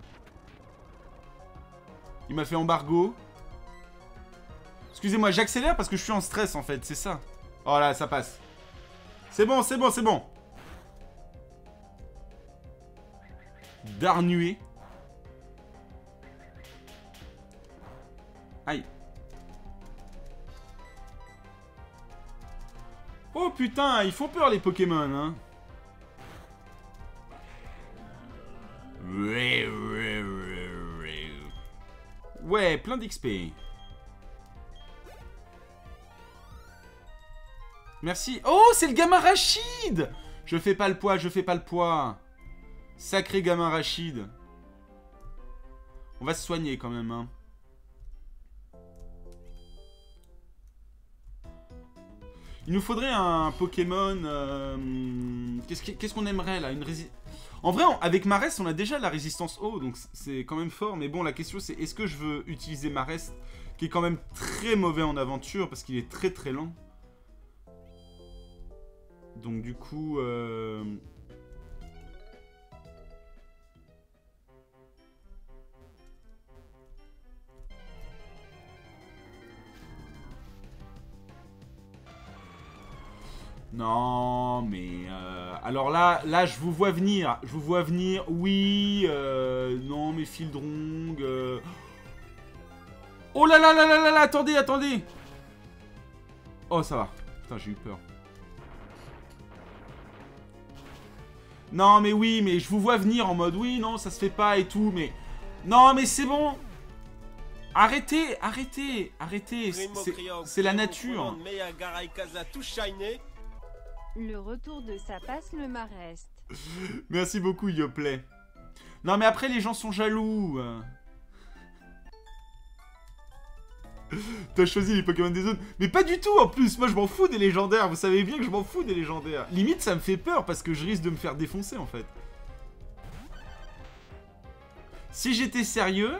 Il m'a fait embargo. Excusez-moi, j'accélère parce que je suis en stress, en fait, c'est ça. Oh là, ça passe. C'est bon, c'est bon, c'est bon. Darnué. Aïe. Oh putain, ils font peur les Pokémon, hein. Ouais, plein d'XP. Merci. Oh, c'est le gamin Rachid. Je fais pas le poids, je fais pas le poids. Sacré gamin Rachid. On va se soigner quand même, hein. Il nous faudrait un Pokémon... Qu'est-ce qu'on aimerait, là? En vrai, avec Marest, on a déjà la résistance eau, donc c'est quand même fort. Mais bon, la question, c'est est-ce que je veux utiliser Marest, qui est quand même très mauvais en aventure, parce qu'il est très très lent. Donc du coup... Non, mais... alors là, je vous vois venir. Je vous vois venir. Oui, non, mais Fildrong... Oh là là là là là là, attendez, attendez. Oh, ça va. Putain, j'ai eu peur. Non, mais oui, mais je vous vois venir en mode... Oui, non, ça se fait pas et tout, mais... Non, mais c'est bon. Arrêtez, arrêtez, arrêtez. C'est la nature. Le retour de sa passe le Marest. Merci beaucoup, Yoplay. Non, mais après, les gens sont jaloux. T'as choisi les Pokémon des zones. Mais pas du tout en plus. Moi je m'en fous des légendaires. Vous savez bien que je m'en fous des légendaires. Limite ça me fait peur parce que je risque de me faire défoncer en fait. Si j'étais sérieux,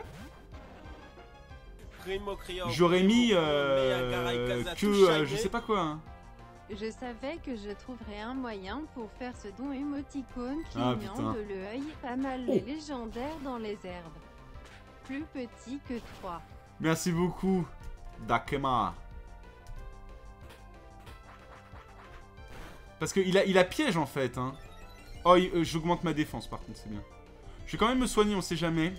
j'aurais mis je sais pas quoi. Hein. Je savais que je trouverais un moyen pour faire ce don émoticône clignant de l'œil. Pas mal les légendaires dans les herbes. Plus petit que 3. Merci beaucoup, Dakema. Parce qu'il a piège en fait. Hein. Oh, j'augmente ma défense par contre, c'est bien. Je vais quand même me soigner, on sait jamais.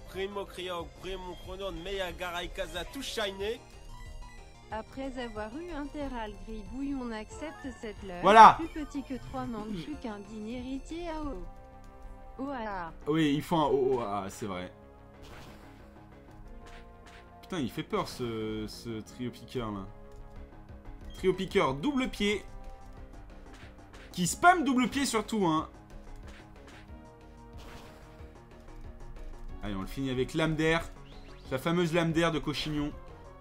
Après avoir eu un terral gribouille, on accepte cette leurre. Voilà. Plus petit que 3 manque plus qu'un digne héritier à O. OAA. Oui, il faut un OAA, c'est vrai. Putain, il fait peur ce trio piqueur là. Trio piqueur double pied. Qui spam double pied surtout, hein. Allez, on le finit avec lame d'air. La fameuse lame d'air de Cochignon.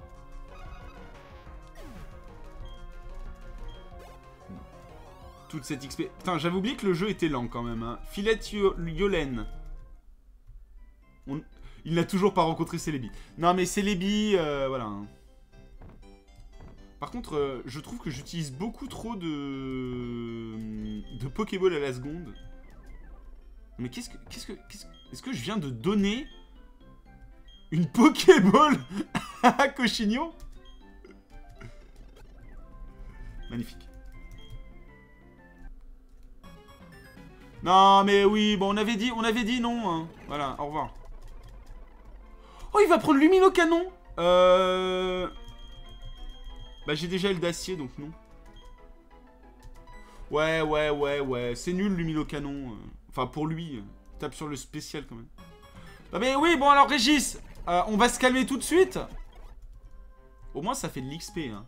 Toute cette XP. Putain, j'avais oublié que le jeu était lent quand même. Hein. Filette Yolen. Il n'a toujours pas rencontré Celebi. Non, mais Celebi, voilà. Hein. Par contre, je trouve que j'utilise beaucoup trop de Pokéball à la seconde. Mais est-ce que je viens de donner une Pokéball à Cochignon? Magnifique. Non, mais oui, bon, on avait dit non. Hein. Voilà, au revoir. Oh, il va prendre Luminocanon. Bah, j'ai déjà le d'acier, donc non. Ouais. C'est nul, Luminocanon. Enfin, pour lui. Tape sur le spécial, quand même. Ah, mais oui, bon, alors, Régis. On va se calmer tout de suite. Au moins, ça fait de l'XP, hein.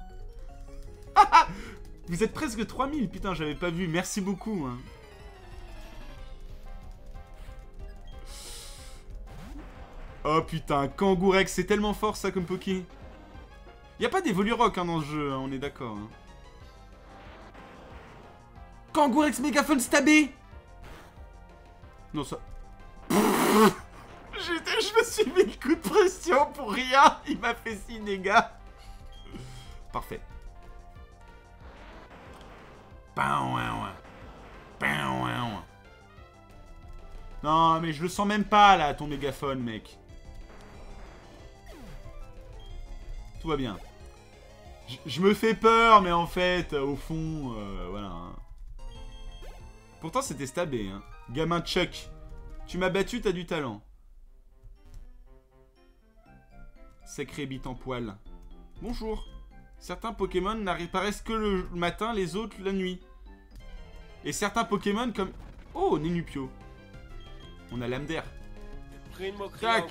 Vous êtes presque 3000. Putain, j'avais pas vu. Merci beaucoup, hein. Oh putain, Kangourex, c'est tellement fort ça comme Poké. Y'a pas d'Evolurock hein, dans ce jeu, hein, on est d'accord. Hein. Kangourex mégaphone stabé. Non ça... Je me suis mis le coup de pression pour rien. Il m'a fait 6 dégâts. Parfait. Non mais je le sens même pas là, ton mégaphone mec. Tout va bien. Je me fais peur, mais en fait, au fond, voilà. Hein. Pourtant, c'était stabé. Hein. Gamin Chuck, tu m'as battu, t'as du talent. Sacré bite en poil. Bonjour. Certains Pokémon n'apparaissent que le matin, les autres la nuit. Et certains Pokémon comme... Oh, Nenupio. On a l'âme d'air. Tac.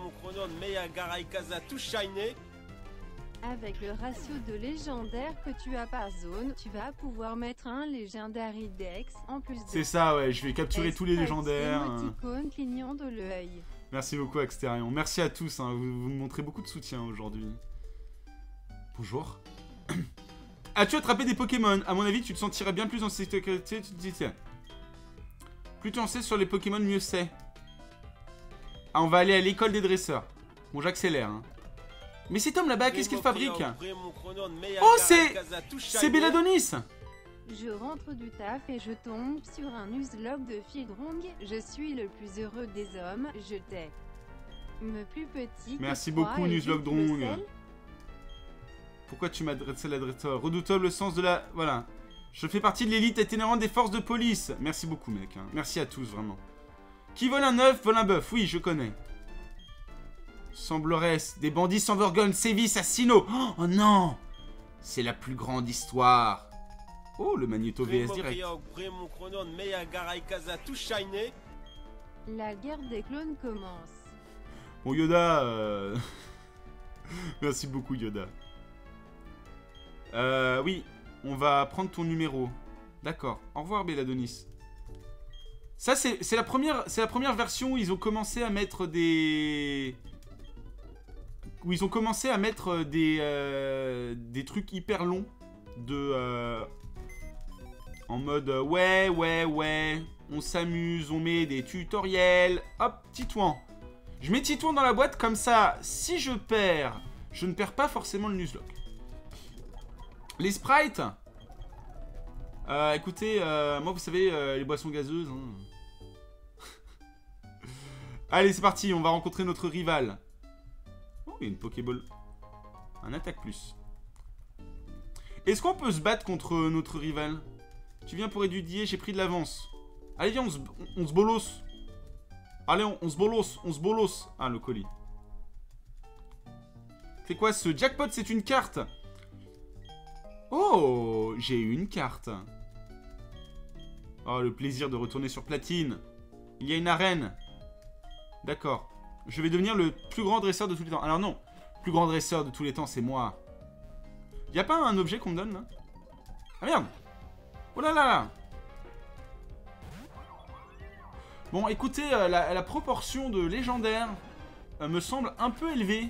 Avec le ratio de légendaire que tu as par zone, tu vas pouvoir mettre un légendaire Dex en plus de... C'est ça, ouais, je vais capturer tous les légendaires. Émoticône clignant de l'œil. Merci beaucoup, Axterion. Merci à tous, hein. Vous me montrez beaucoup de soutien aujourd'hui. Bonjour. As-tu attrapé des Pokémon? À mon avis, tu te sentirais bien plus en sécurité. Tu te dis, tiens. Plus tu en sais sur les Pokémon, mieux c'est. Ah, on va aller à l'école des dresseurs. Bon, j'accélère, hein. Mais cet homme là-bas, qu'est-ce qu'il fabrique? Oh, c'est Belladonis. Je rentre du taf et je tombe sur un Nuzlocke de Fildrong. Je suis le plus heureux des hommes, je t'ai. Me plus petit. Merci beaucoup, Nuzlocke Drong. Pourquoi tu m'as dressé la dresseur? Redoutable sens de la... Voilà. Je fais partie de l'élite itinérante des forces de police. Merci beaucoup, mec. Hein. Merci à tous, vraiment. Qui vole un œuf, vole un bœuf. Oui, je connais. Semblerait, des bandits sans vergogne sévissent à Sinnoh. Oh non! C'est la plus grande histoire. Oh, le Magnéto VS direct. La guerre des clones commence. Bon, Yoda... Merci beaucoup, Yoda. Oui, on va prendre ton numéro. D'accord. Au revoir, Belladonis. Ça, c'est la première version où ils ont commencé à mettre des... où ils ont commencé à mettre des trucs hyper longs de... en mode ouais, on s'amuse, on met des tutoriels. Hop, Titouan. Je mets Titouan dans la boîte, comme ça, si je perds, je ne perds pas forcément le Nuzlocke. Les sprites. Écoutez, moi vous savez, les boissons gazeuses. Hein. Allez, c'est parti, on va rencontrer notre rival. Oh, il y a une Pokéball. Un attaque plus. Est-ce qu'on peut se battre contre notre rival? Tu viens pour étudier, j'ai pris de l'avance. Allez, viens, on se bolosse. Allez, on se bolosse, on se bolosse. Ah, le colis. C'est quoi ce jackpot? C'est une carte. Oh, j'ai eu une carte. Oh, le plaisir de retourner sur Platine. Il y a une arène. D'accord. Je vais devenir le plus grand dresseur de tous les temps. Alors non, le plus grand dresseur de tous les temps, c'est moi. Y a pas un objet qu'on me donne, là? Ah merde. Oh là là là. Bon, écoutez, la proportion de légendaires me semble un peu élevée.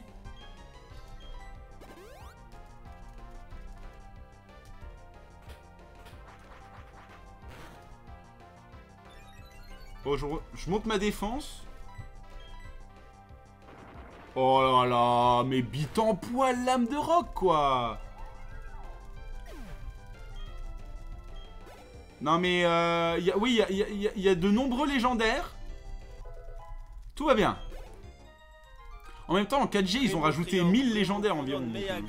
Oh, je monte ma défense. Oh là là, mais bite en poil, lame de roc, quoi. Non mais, oui, il y a de nombreux légendaires. Tout va bien. En même temps, en 4G, ils ont rajouté 1000 légendaires environ.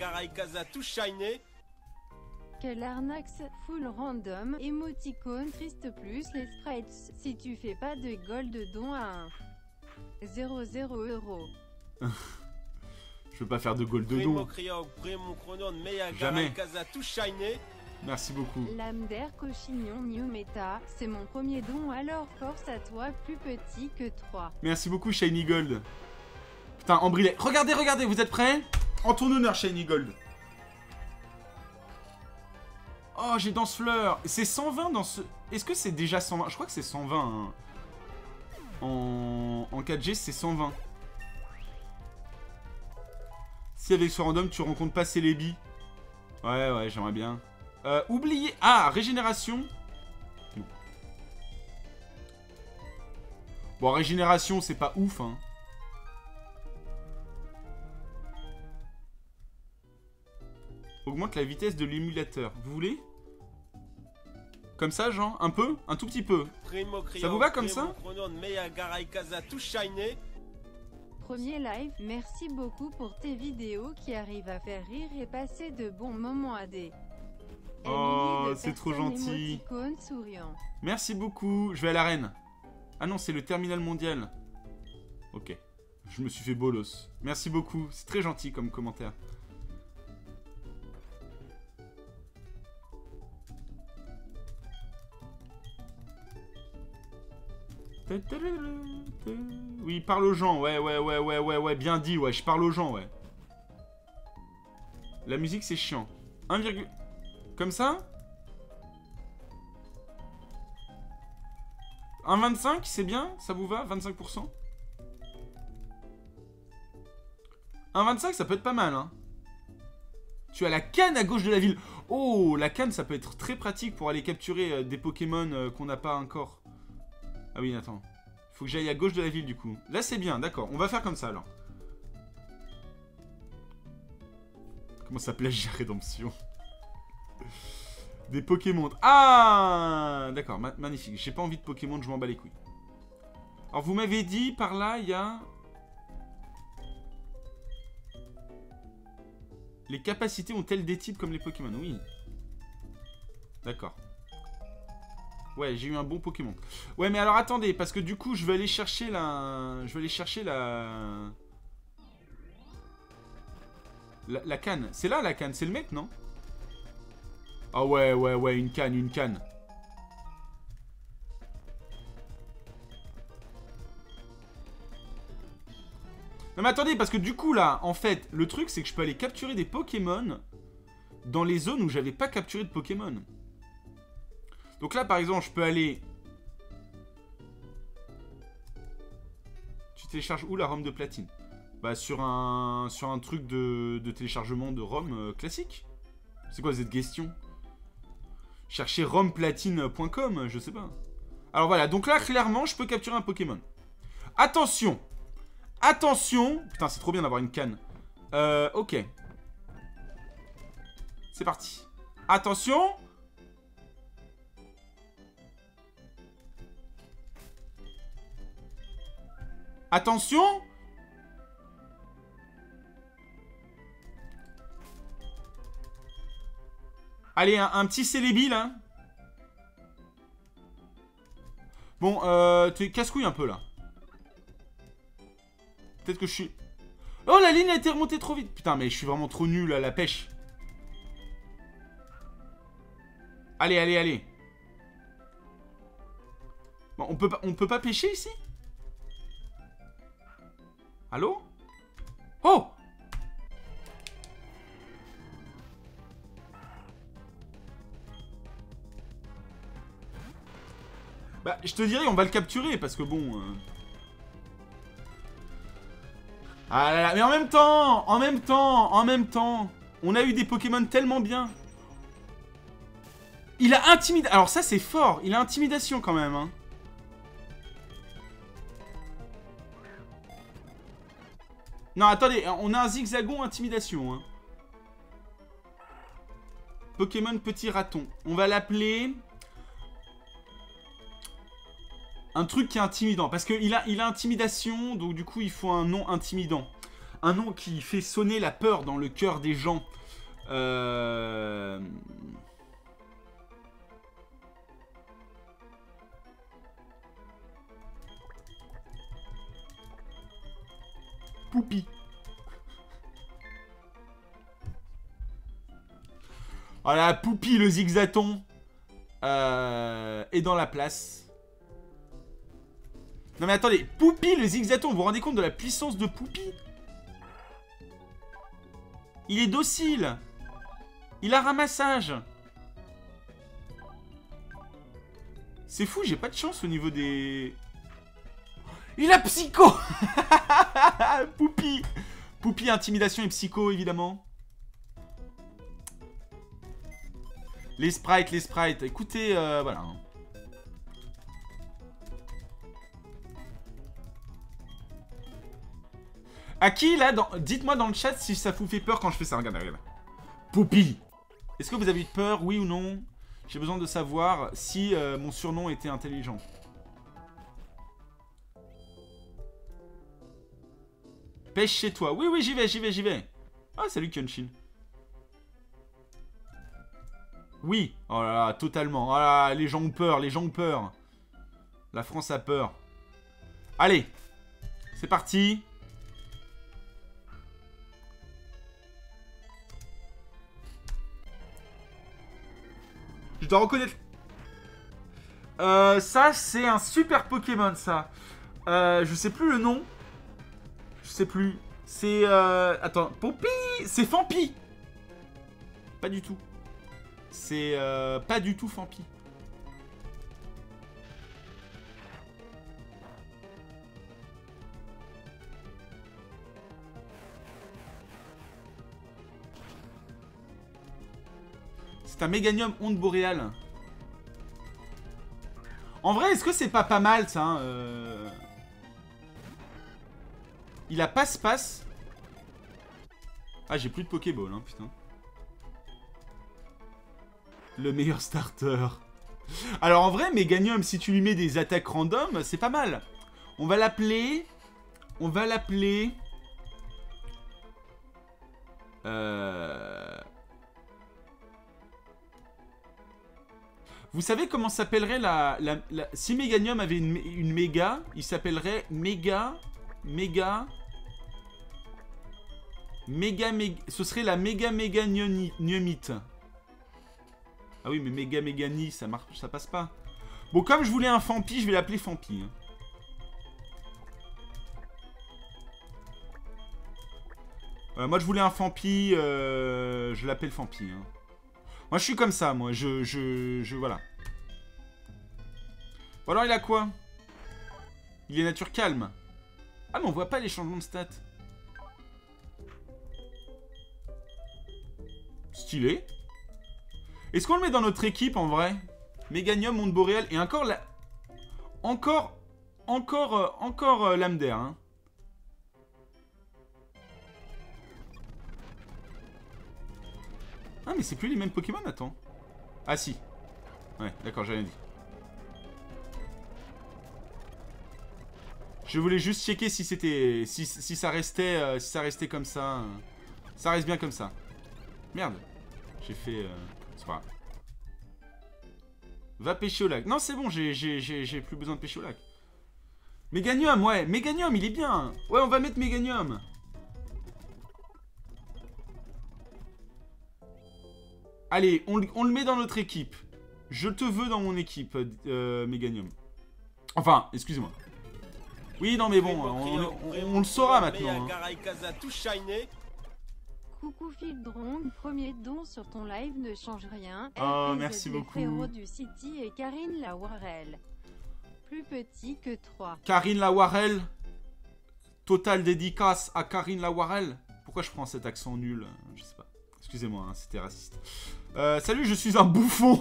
Quel arnaque, full random, émoticône, triste plus, les sprites, si tu fais pas de gold de don à 0,0 €. Je veux pas faire de gold de don. Jamais. Merci beaucoup. Lame d'air cochignon new meta, c'est mon premier don, alors force à toi, plus petit que 3. Merci beaucoup Shiny Gold. Putain, Ambrillet. Regardez, regardez, vous êtes prêts? En ton honneur Shiny Gold. Oh, j'ai Dansefleur. C'est 120 dans ce... Est-ce que c'est déjà 120? Je crois que c'est 120. Hein. En 4G, c'est 120. Si avec ce random, tu rencontres pas Celebi. Ouais, j'aimerais bien. Oubliez... Ah, régénération. Non. Bon, régénération, c'est pas ouf, hein. Augmente la vitesse de l'émulateur. Vous voulez? Comme ça, genre? Un peu? Un tout petit peu. Ça vous va comme ça? Premier live, merci beaucoup pour tes vidéos qui arrivent à faire rire et passer de bons moments à des... Oh, c'est trop gentil. Merci beaucoup. Je vais à l'arène. Ah non, c'est le terminal mondial. Ok. Je me suis fait bolos. Merci beaucoup. C'est très gentil comme commentaire. Oui, parle aux gens. Ouais. Bien dit, ouais. Je parle aux gens, ouais. La musique, c'est chiant. 1, comme ça? 1,25, c'est bien? Ça vous va? 25%? 1,25, ça peut être pas mal, hein. Tu as la canne à gauche de la ville. Oh, la canne, ça peut être très pratique pour aller capturer des Pokémon qu'on n'a pas encore. Ah oui, attends. Faut que j'aille à gauche de la ville, du coup. Là, c'est bien, d'accord. On va faire comme ça, alors. Comment ça s'appelle la rédemption? Des Pokémon. Ah, d'accord, magnifique. J'ai pas envie de Pokémon, je m'en bats les couilles. Alors, vous m'avez dit, par là, il y a... Les capacités ont-elles des types comme les Pokémon? Oui. D'accord. Ouais, j'ai eu un bon Pokémon. Ouais, mais alors, attendez, parce que du coup, je vais aller chercher la... La canne. C'est là, la canne. C'est le mec, non? Ah ouais, une canne. Non mais attendez, parce que du coup là, en fait, le truc c'est que je peux aller capturer des Pokémon dans les zones où j'avais pas capturé de Pokémon. Donc là par exemple, je peux aller... Tu télécharges où la ROM de platine? Bah sur un truc de téléchargement de ROM classique. C'est quoi cette question? Cherchez romplatine.com, je sais pas. Alors voilà, donc là clairement je peux capturer un Pokémon. Attention. Attention. Putain, c'est trop bien d'avoir une canne. Ok. C'est parti. Attention. Attention. Allez, un petit Celebi, là. Bon, tu casse-couille un peu, là. Peut-être que je suis... Oh, la ligne a été remontée trop vite. Putain, mais je suis vraiment trop nul à la pêche. Allez, allez, allez. Bon, on peut pas pêcher, ici? Allô? Oh! Bah, je te dirais, on va le capturer, parce que bon... Ah là là, mais en même temps, on a eu des Pokémon tellement bien. Il a intimidé... Alors ça, c'est fort. Il a intimidation, quand même, hein. Non, attendez, on a un Zigzagon intimidation, hein. Pokémon petit raton. On va l'appeler... Un truc qui est intimidant. Parce qu'il a intimidation, donc du coup, il faut un nom intimidant. Un nom qui fait sonner la peur dans le cœur des gens. Poupi. Voilà, Poupi le Zigzaton est dans la place. Non mais attendez, Poupi le Zigzaton, vous vous rendez compte de la puissance de Poupi? Il est docile. Il a ramassage. C'est fou, j'ai pas de chance au niveau des... Il a psycho. Poupi. Poupi, intimidation et psycho, évidemment. Les sprites, les sprites. Écoutez, voilà. À qui, là, dites-moi dans le chat si ça vous fait peur quand je fais ça. Regardez, regardez. Poupi. Est-ce que vous avez eu peur, oui ou non? J'ai besoin de savoir si mon surnom était intelligent. Pêche chez toi. Oui, oui, j'y vais, j'y vais, j'y vais. Ah, salut Kyunshin. Oui. Oh là là, totalement. Oh là là, les gens ont peur, les gens ont peur. La France a peur. Allez. C'est parti. Je dois reconnaître... ça, c'est un super Pokémon, ça. Je sais plus le nom. Je sais plus. C'est... Attends. Poupi. C'est Fampi. Pas du tout. C'est pas du tout Fampi. C'est un Méganium onde boréale. En vrai, est-ce que c'est pas mal, ça, hein, Il a passe-passe. Ah, j'ai plus de Pokéball, hein, putain. Le meilleur starter. Alors, en vrai, Méganium, si tu lui mets des attaques random, c'est pas mal. On va l'appeler... On va l'appeler... Vous savez comment s'appellerait si Méganium avait une méga, il s'appellerait méga... Ce serait la méga Niomite. Ah oui, mais méga Mégani, ça marche, ça passe pas. Bon, comme je voulais un Fampi, je vais l'appeler Fampi. Moi, je voulais un Fampi, je l'appelle Fampi. Hein. Moi, je suis comme ça, moi. Voilà. Bon, alors, il a quoi? Il est nature calme. Ah, mais on voit pas les changements de stats. Stylé. Est-ce qu'on le met dans notre équipe en vrai? Méganium, monde boréal et encore la... Encore lame d'air. Hein. Ah mais c'est plus les mêmes Pokémon, attends. Ah si. Ouais, d'accord, j'ai rien dit. Je voulais juste checker si c'était... Si ça restait comme ça. Ça reste bien comme ça. Merde. J'ai fait... c'est pas grave. Va pêcher au lac. Non, c'est bon, j'ai plus besoin de pêcher au lac. Méganium, ouais. Méganium, il est bien. Ouais, on va mettre Méganium. Allez, on le met dans notre équipe. Je te veux dans mon équipe, Méganium. Enfin, excusez-moi. Oui, non, mais bon, on le saura maintenant. Hein. Coucou Fildrong, premier don sur ton live ne change rien. Oh, merci beaucoup. Frérot du City et Karine Lawarel. Plus petit que 3. Karine Lawarel. Total dédicace à Karine Lawarel. Pourquoi je prends cet accent nul? Je sais pas. Excusez-moi, hein, c'était raciste. Salut, je suis un bouffon.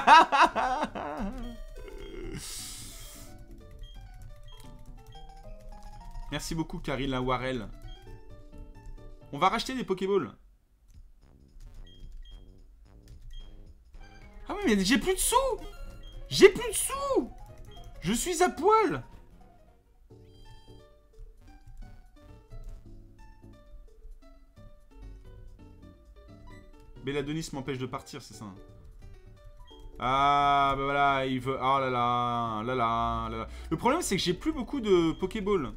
Merci beaucoup, Karine Lawarel. On va racheter des Pokéballs. Ah oui, mais j'ai plus de sous. J'ai plus de sous. Je suis à poil. Béladonis m'empêche de partir, c'est ça. Ah, bah voilà, il veut... Oh là là, là là, là là. Le problème, c'est que j'ai plus beaucoup de Pokéballs.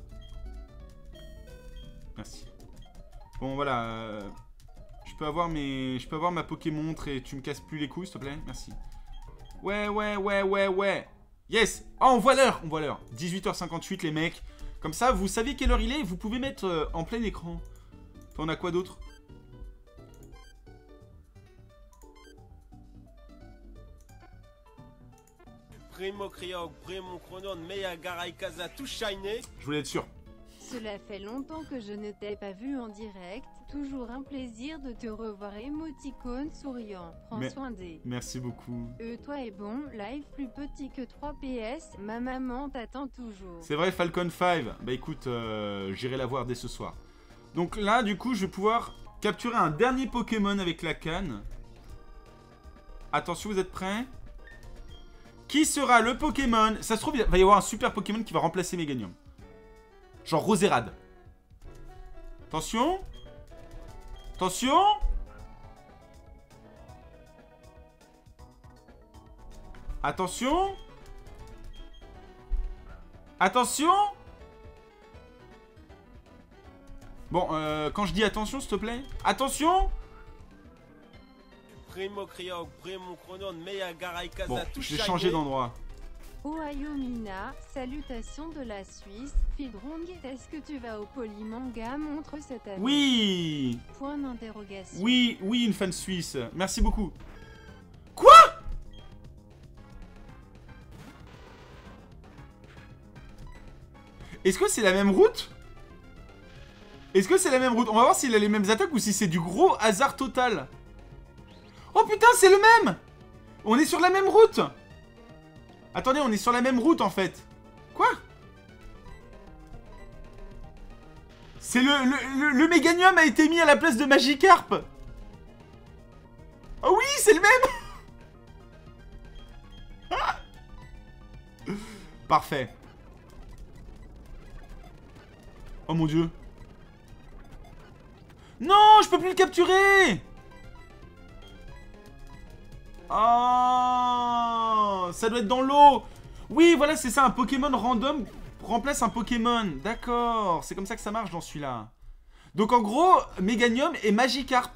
Merci. Bon, voilà. Je peux avoir ma Pokémontre et tu me casses plus les couilles, s'il te plaît. Merci. Ouais. Yes. Oh, on voit l'heure. 18h58, les mecs. Comme ça, vous savez quelle heure il est. Vous pouvez mettre en plein écran. On a quoi d'autre? Primo Kriok, Primo Chronon, Meya Garaikaza, tout shiné. Je voulais être sûr. Cela fait longtemps que je ne t'ai pas vu en direct. Toujours un plaisir de te revoir, émoticône souriant. Prends soin des... Merci beaucoup. Toi est bon, live plus petit que 3 PS. Ma maman t'attend toujours. C'est vrai, Falcon 5. Bah écoute, j'irai la voir dès ce soir. Donc là, du coup, je vais pouvoir capturer un dernier Pokémon avec la canne. Attention, vous êtes prêts? Qui sera le Pokémon? Ça se trouve, il va y avoir un super Pokémon qui va remplacer Méganium. Genre Roserade. Attention. Attention. Attention. Attention. Bon, quand je dis attention, s'il te plaît. Attention. Primo Kriok, Primo Chronon, Meya Garaikaza, bon, tout je vais changer d'endroit. Ohio Mina, salutations de la Suisse. Fildrong, est-ce que tu vas au Polymanga montre cette année? Oui. Point d'interrogation. Oui, une fan suisse. Merci beaucoup. Quoi? Est-ce que c'est la même route? Est-ce que c'est la même route? On va voir s'il a les mêmes attaques ou si c'est du gros hasard total. Oh putain, c'est le même! On est sur la même route! Attendez, on est sur la même route en fait. Quoi? C'est le Méganium a été mis à la place de Magikarp. Oh oui, c'est le même. Parfait. Oh mon dieu. Non, je peux plus le capturer. Oh, ça doit être dans l'eau. Oui, voilà, c'est ça, un Pokémon random remplace un Pokémon. D'accord, c'est comme ça que ça marche dans celui-là. Donc en gros, Méganium et Magikarp.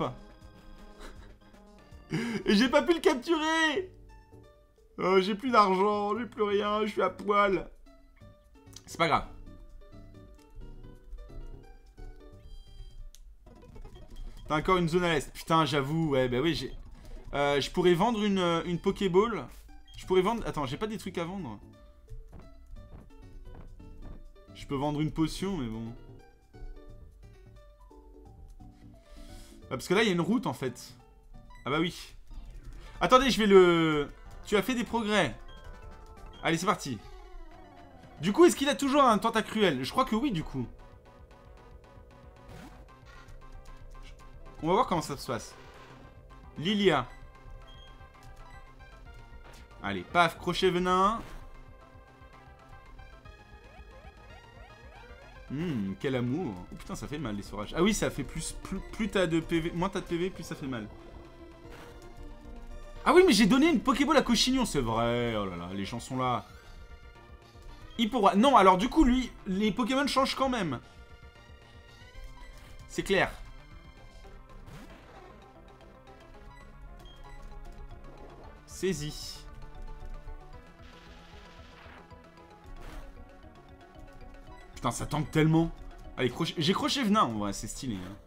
Et j'ai pas pu le capturer. Oh, j'ai plus d'argent, j'ai plus rien, je suis à poil. C'est pas grave. T'as encore une zone à l'est. Putain, j'avoue, ouais, bah oui, j'ai... je pourrais vendre une Pokéball. Je pourrais vendre... Attends, j'ai pas des trucs à vendre. Je peux vendre une potion, mais bon. Ah, parce que là, il y a une route, en fait. Ah bah oui. Attendez, je vais le... Tu as fait des progrès. Allez, c'est parti. Du coup, est-ce qu'il a toujours un tentacruel? Je crois que oui, du coup. On va voir comment ça se passe. Lilia. Allez, paf, crochet venin. Quel amour. Oh putain, ça fait mal les sourages. Ah oui, ça fait plus t'as de PV, moins t'as de PV, plus ça fait mal. Ah oui, mais j'ai donné une Pokéball à Cochignon, c'est vrai. Oh là là, les gens sont là. Il pourra... Non, alors du coup, lui, les Pokémon changent quand même. C'est clair. Saisi. Putain, ça tank tellement. Allez, j'ai crochet venin, en vrai, c'est stylé. Hein.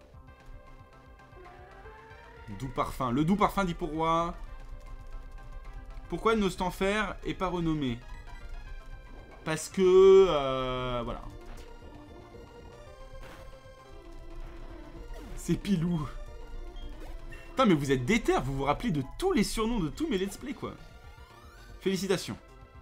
Doux parfum. Le doux parfum d'Hyporoi. Pourquoi Nostanfer est pas renommé? Parce que... voilà. C'est Pilou. Putain, mais vous êtes déter, vous vous rappelez de tous les surnoms de tous mes let's play, quoi. Félicitations.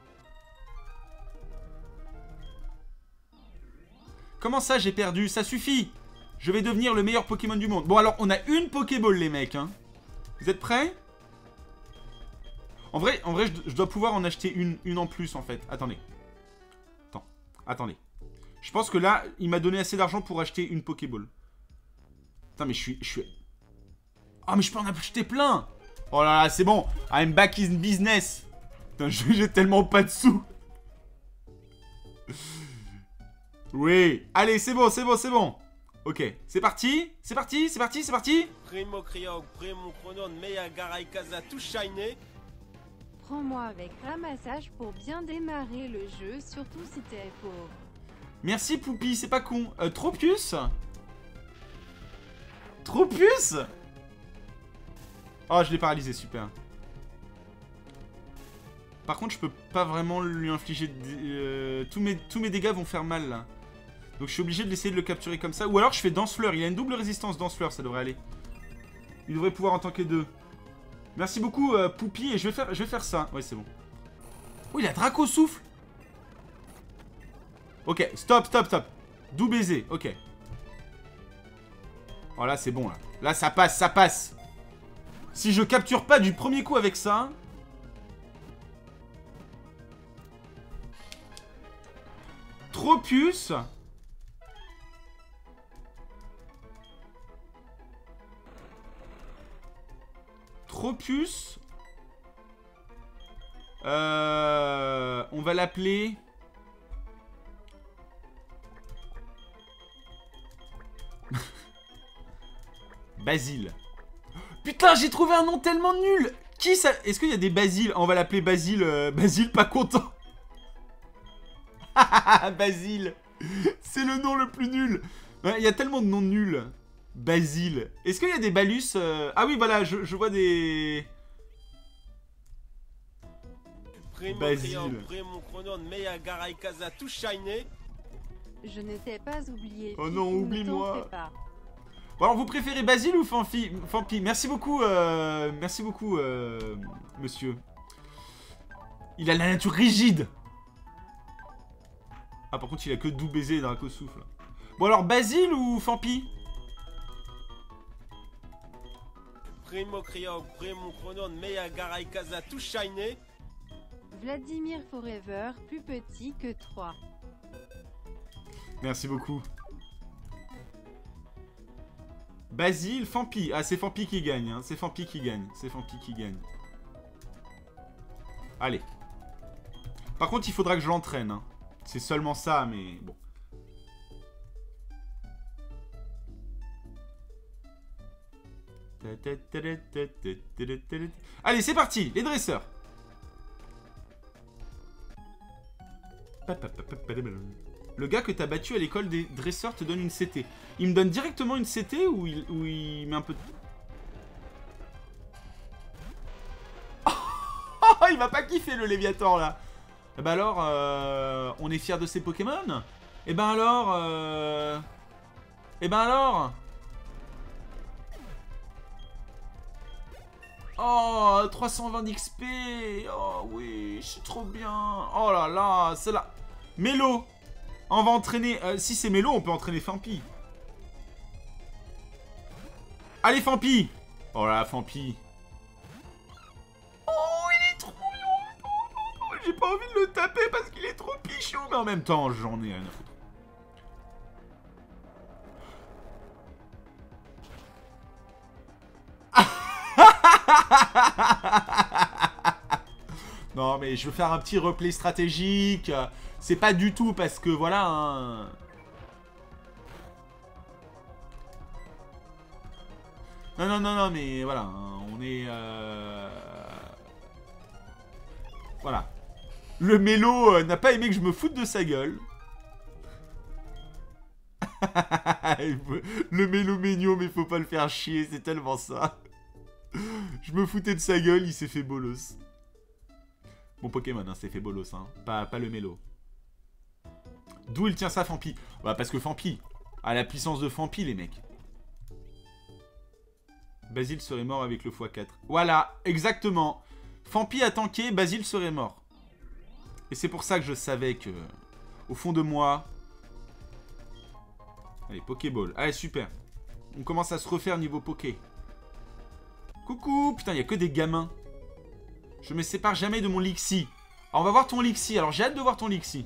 Comment ça, j'ai perdu? Ça suffit. Je vais devenir le meilleur Pokémon du monde. Bon, alors, on a une Pokéball, les mecs. Hein. Vous êtes prêts? En vrai, je dois pouvoir en acheter une en plus, en fait. Attendez. Attendez. Je pense que là, il m'a donné assez d'argent pour acheter une Pokéball. Putain, mais je suis... Ah, mais je peux en acheter plein. Oh là là, c'est bon. I'm back in business. Putain, j'ai tellement pas de sous. Oui. Allez, c'est bon, c'est bon, c'est bon. Ok, c'est parti. C'est parti, c'est parti, c'est parti. Primo Kriok, Primo Chronon, Meya Garaikaza, tout shiné. Prends-moi avec ramassage pour bien démarrer le jeu, surtout si t'es pauvre. Merci Poupi, c'est pas con. Tropius. Tropius. Oh, je l'ai paralysé, super. Par contre, je peux pas vraiment lui infliger... tous mes dégâts vont faire mal, là. Donc je suis obligé d'essayer de le capturer comme ça. Ou alors je fais Dansefleur. Il a une double résistance Dansefleur, ça devrait aller. Il devrait pouvoir en tanker deux. Merci beaucoup, Poupi. Et je vais faire ça. Ouais, c'est bon. Oh, il a Draco Souffle. Ok, stop. Doux baiser, ok. Voilà, c'est bon, là. Là, ça passe. Si je capture pas du premier coup avec ça... Tropius. Tropius. On va l'appeler... Basile. Putain, j'ai trouvé un nom tellement nul. Qui ça... Est-ce qu'il y a des Basile? On va l'appeler Basile. Basile pas content. Basile. C'est le nom le plus nul. Il y a tellement de noms nuls. Basile. Est-ce qu'il y a des Balus Ah oui, voilà, je vois des... Basile. Primo Chronon, Meya Garaikaza, tout shiné. Je ne t'ai pas oublié. Oh non, oublie-moi. Bon, alors, vous préférez Basile ou Fampi? Merci beaucoup, monsieur. Il a la nature rigide. Ah, par contre, il a que doux baiser et Draco Souffle. Bon, alors, Basile ou Fampi? Primo Kriok, Primo Chronon, Meya Garaikaza, tout shiné. Vladimir Forever, plus petit que 3. Merci beaucoup. Basile, Fampi. Ah, c'est Fampi qui gagne. Hein. C'est Fampi qui gagne. Allez. Par contre, il faudra que je l'entraîne. Hein. C'est seulement ça, mais bon. Allez, c'est parti. Les dresseurs. Le gars que t'as battu à l'école des dresseurs te donne une CT. Il me donne directement une CT ou il met un peu de... Oh, il va pas kiffer le Léviator là. Et bah alors, on est fiers de ces Pokémon. Et ben alors, Oh, 320 d'XP. Oh oui, je suis trop bien. Oh là là, c'est là. Mélo. On va entraîner... si c'est Mélo, on peut entraîner Fampi. Allez, Fampi. Oh là là, Fampi. Oh, il est trop mignon. Oh, j'ai pas envie de le taper parce qu'il est trop pichou. Mais en même temps, j'en ai rien à foutre. Non mais je veux faire un petit replay stratégique. C'est pas du tout parce que voilà hein. Non mais voilà hein, on est voilà. Le mélo n'a pas aimé que je me foute de sa gueule. Le mélo mignon mais faut pas le faire chier, c'est tellement ça. Je me foutais de sa gueule, il s'est fait bolos. Bon Pokémon, hein, s'est fait bolos, hein. Pas le mélo. D'où il tient ça, Fampi? Bah parce que Fampi a la puissance de Fampi, les mecs. Basile serait mort avec le x4. Voilà, exactement. Fampi a tanké, Basile serait mort. Et c'est pour ça que je savais que, au fond de moi... Allez, Pokéball. Allez, super. On commence à se refaire niveau Poké. Coucou. Putain, il n'y a que des gamins. Je me sépare jamais de mon Lixie. Alors, on va voir ton Lixie. Alors, j'ai hâte de voir ton Lixie.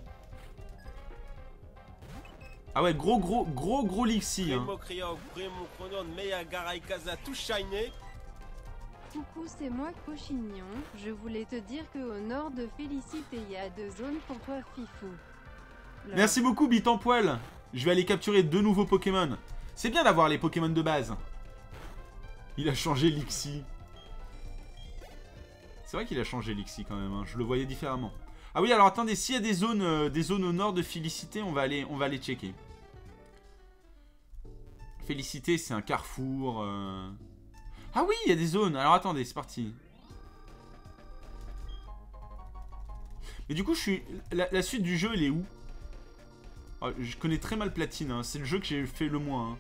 Ah ouais, gros Lixie. Hein. Coucou, c'est moi Cochignon. Je voulais te dire qu'au nord de Félicité, il y a 2 zones pour toi, Fifou. Là. Merci beaucoup, Bite en poil. Je vais aller capturer 2 nouveaux Pokémon. C'est bien d'avoir les Pokémon de base. Il a changé Lixie. C'est vrai qu'il a changé Lixie quand même. Hein. Je le voyais différemment. Ah oui, alors attendez, s'il y a des zones au nord de Félicité, on va aller checker. Félicité, c'est un carrefour. Ah oui, il y a des zones. Alors attendez, c'est parti. Mais du coup, la suite du jeu, elle est où? Oh, je connais très mal Platine. Hein. C'est le jeu que j'ai fait le moins. Hein.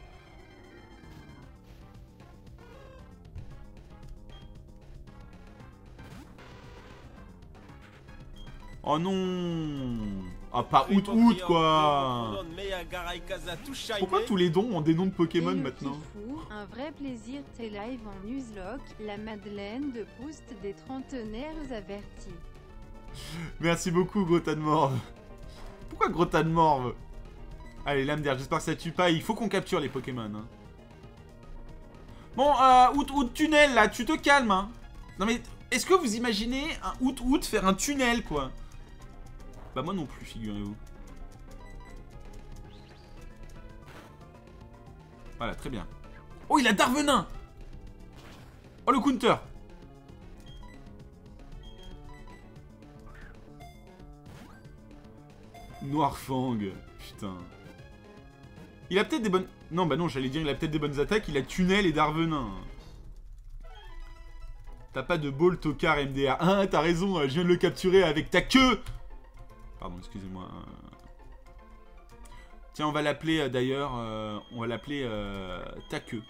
Oh non. Ah, pas Out quoi. Pourquoi tous les dons ont des noms de Pokémon maintenant? Un vrai plaisir, tes lives en Nuzlocke, la Madeleine de Proust des trentenaires avertis. Merci beaucoup, Grotan Morve. Pourquoi Grotan Morve? Allez, lame d'air, j'espère que ça tue pas. Il faut qu'on capture les Pokémon. Hein. Bon, Out tunnel là, tu te calmes. Hein. Non mais, est-ce que vous imaginez un Out faire un tunnel quoi? Bah moi non plus, figurez-vous. Voilà, très bien. Oh, il a Darvenin. Oh, le counter. Noirfang. Putain. Il a peut-être des bonnes... Non, bah non, j'allais dire il a peut-être des bonnes attaques. Il a Tunnel et Darvenin. T'as pas de ball, Tokar, MDR. Ah, t'as raison, je viens de le capturer avec ta queue. Pardon, excusez-moi. Tiens, on va l'appeler d'ailleurs... on va l'appeler ta queue.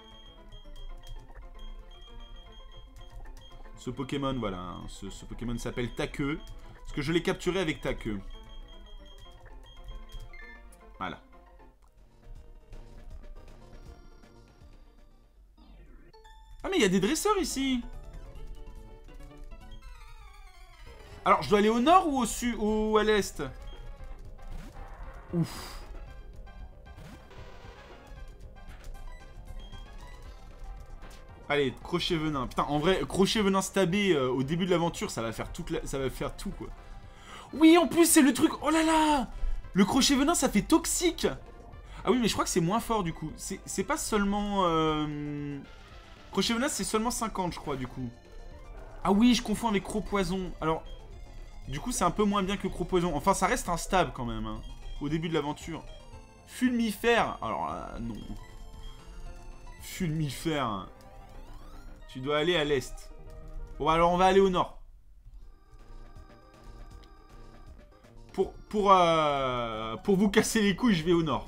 Ce Pokémon, voilà. Hein, ce Pokémon s'appelle ta queue. Parce que je l'ai capturé avec ta queue. Voilà. Ah mais il y a des dresseurs ici. Alors je dois aller au nord ou au sud ou à l'est? Ouf. Allez, crochet venin. Putain, en vrai, crochet venin stabé au début de l'aventure, ça va faire ça va faire tout quoi. Oui, en plus c'est le truc. Oh là là. Le crochet venin, ça fait toxique. Ah oui, mais je crois que c'est moins fort du coup. C'est pas seulement... Crochet venin, c'est seulement 50, je crois, du coup. Ah oui, je confonds avec Croc-Poison. Alors, du coup, c'est un peu moins bien que Croc-Poison. Enfin, ça reste un stab quand même, hein, au début de l'aventure. Fulmifère. Alors là, non. Fulmifère. Tu dois aller à l'est. Bon, alors on va aller au nord. Pour vous casser les couilles, je vais au nord.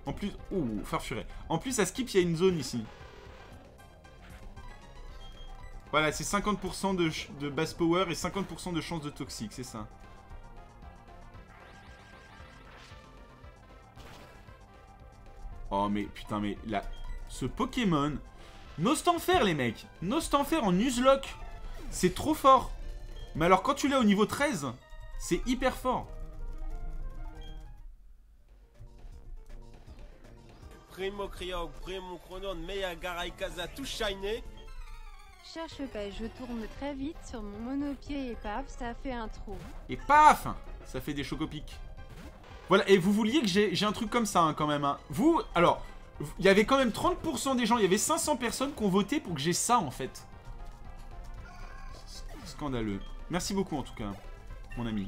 En plus... Ouh, farfuret. En plus, à skip, il y a une zone ici. Voilà, c'est 50% de base power et 50% de chance de toxique, c'est ça. Oh, mais putain, mais là... Ce Pokémon... Nostanfer, les mecs. Nostanfer en Nuzlocke. C'est trop fort. Mais alors, quand tu l'as au niveau 13, c'est hyper fort. Primo Crio, Primo Chronon, Meya Garaikaza, tout shiné. Cherche pas, je tourne très vite sur mon monopied et paf, ça fait un trou. Et paf, ça fait des chocopics. Voilà, et vous vouliez que j'ai un truc comme ça, hein, quand même. Hein. Vous, alors, il y avait quand même 30% des gens, il y avait 500 personnes qui ont voté pour que j'ai ça, en fait. Scandaleux. Merci beaucoup, en tout cas, mon ami.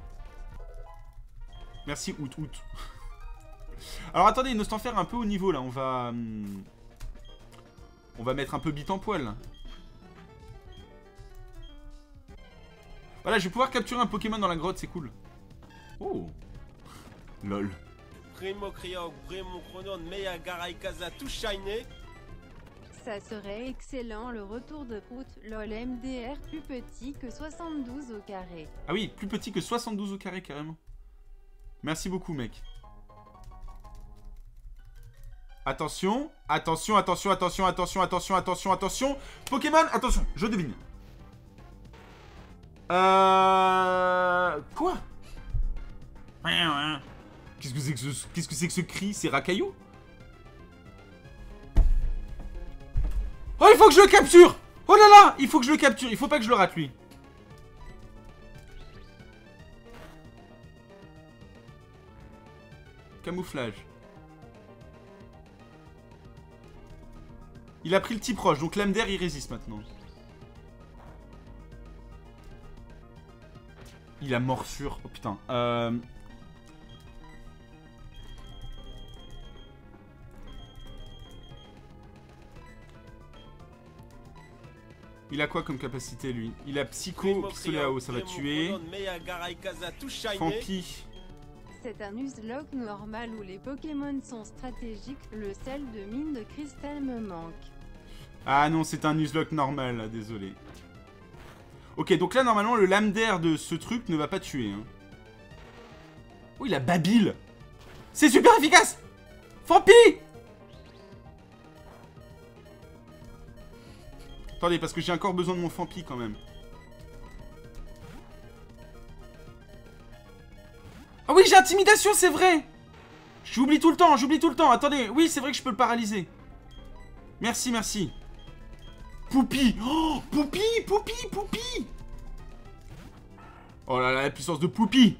Merci, out. Alors, attendez, Nostanfer un peu au niveau, là. On va mettre un peu bite en poil, là. Voilà, je vais pouvoir capturer un Pokémon dans la grotte, c'est cool. Oh. Lol. Primo Crio, Primo Chronon, Meya Garaikaza, tout shiné. Ça serait excellent le retour de Prout, lol MDR plus petit que 72 au carré. Ah oui, plus petit que 72 au carré, carrément. Merci beaucoup, mec. Attention, attention. Pokémon, attention, je devine. Quoi? Qu'est-ce que c'est que ce cri? C'est Racaillou? Oh, il faut que je le capture! Oh là là! Il faut que je le capture, il faut pas que je le rate, lui. Camouflage. Il a pris le type roche, donc l'âme d'air, il résiste maintenant. Il a morsure. Oh putain. Il a quoi comme capacité, lui? Il a Psycho, pistolet à eau, ça va tuer. Fampi. C'est un Nuzlocke normal où les Pokémon sont stratégiques. Le sel de mine de cristal me manque. Ah non, c'est un Nuzlocke normal, là, désolé. Ok, donc là, normalement, le lame d'air de ce truc ne va pas tuer. Hein. Oh, il a Babil. C'est super efficace. Fampi. Attendez, parce que j'ai encore besoin de mon Fampi, quand même. Ah oui, j'ai intimidation, c'est vrai. J'oublie tout le temps, Attendez, oui, c'est vrai que je peux le paralyser. Merci. Poupi. Oh, Poupi. Oh là là, la puissance de Poupi.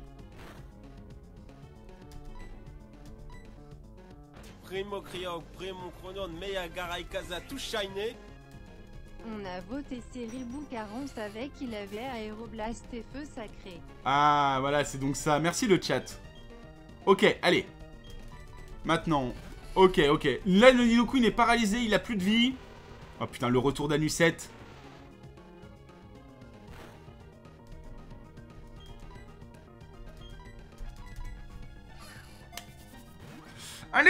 Primo Crio, Primo Chronon, Meya Garaikaza, tout shiné. On a voté Seribou car on savait qu'il avait Aéroblast et Feu Sacré. Ah, voilà, c'est donc ça. Merci le chat. Ok, allez. Maintenant. Ok. Là, le Nidoqueen est paralysé, il a plus de vie. Oh putain, le retour d'Anuset. Allez!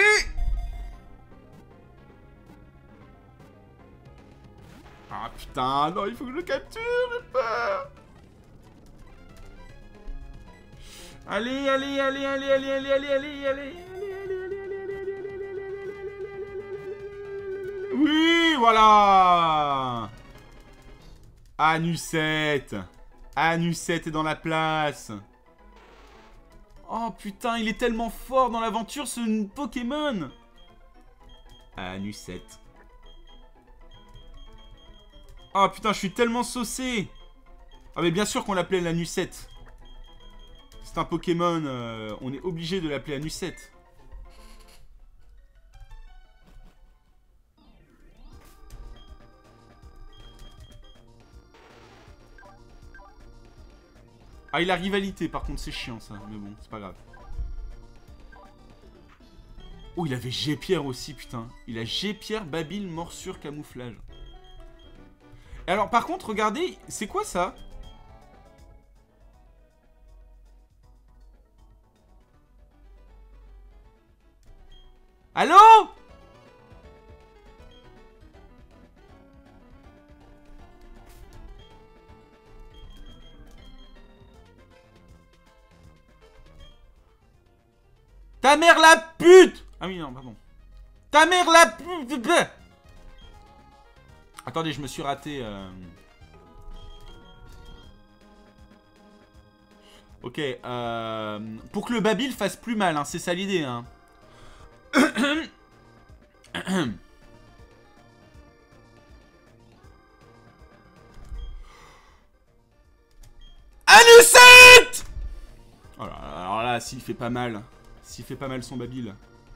Ah putain, non, il faut que je le capture, j'ai peur. Allez. Oui, voilà. Anuset est dans la place. Oh putain, il est tellement fort dans l'aventure, ce Pokémon. Anuset. Oh putain, je suis tellement saucé. Ah mais bien sûr qu'on l'appelait l'Anuset. C'est un Pokémon, on est obligé de l'appeler Anuset. Ah, il a rivalité, par contre, c'est chiant, ça. Mais bon, c'est pas grave. Oh, il avait G-Pierre aussi, putain. Il a G-Pierre, Babil, morsure, camouflage. Et alors, par contre, regardez, c'est quoi ça? Allô? Ta mère la pute! Ah oui, non, pardon. Ta mère la pute! Attendez, je me suis raté. Ok, pour que le babil fasse plus mal, hein, c'est ça l'idée. Hein. Anucette! Oh là, alors là, s'il fait pas mal. S'il fait pas mal son babil.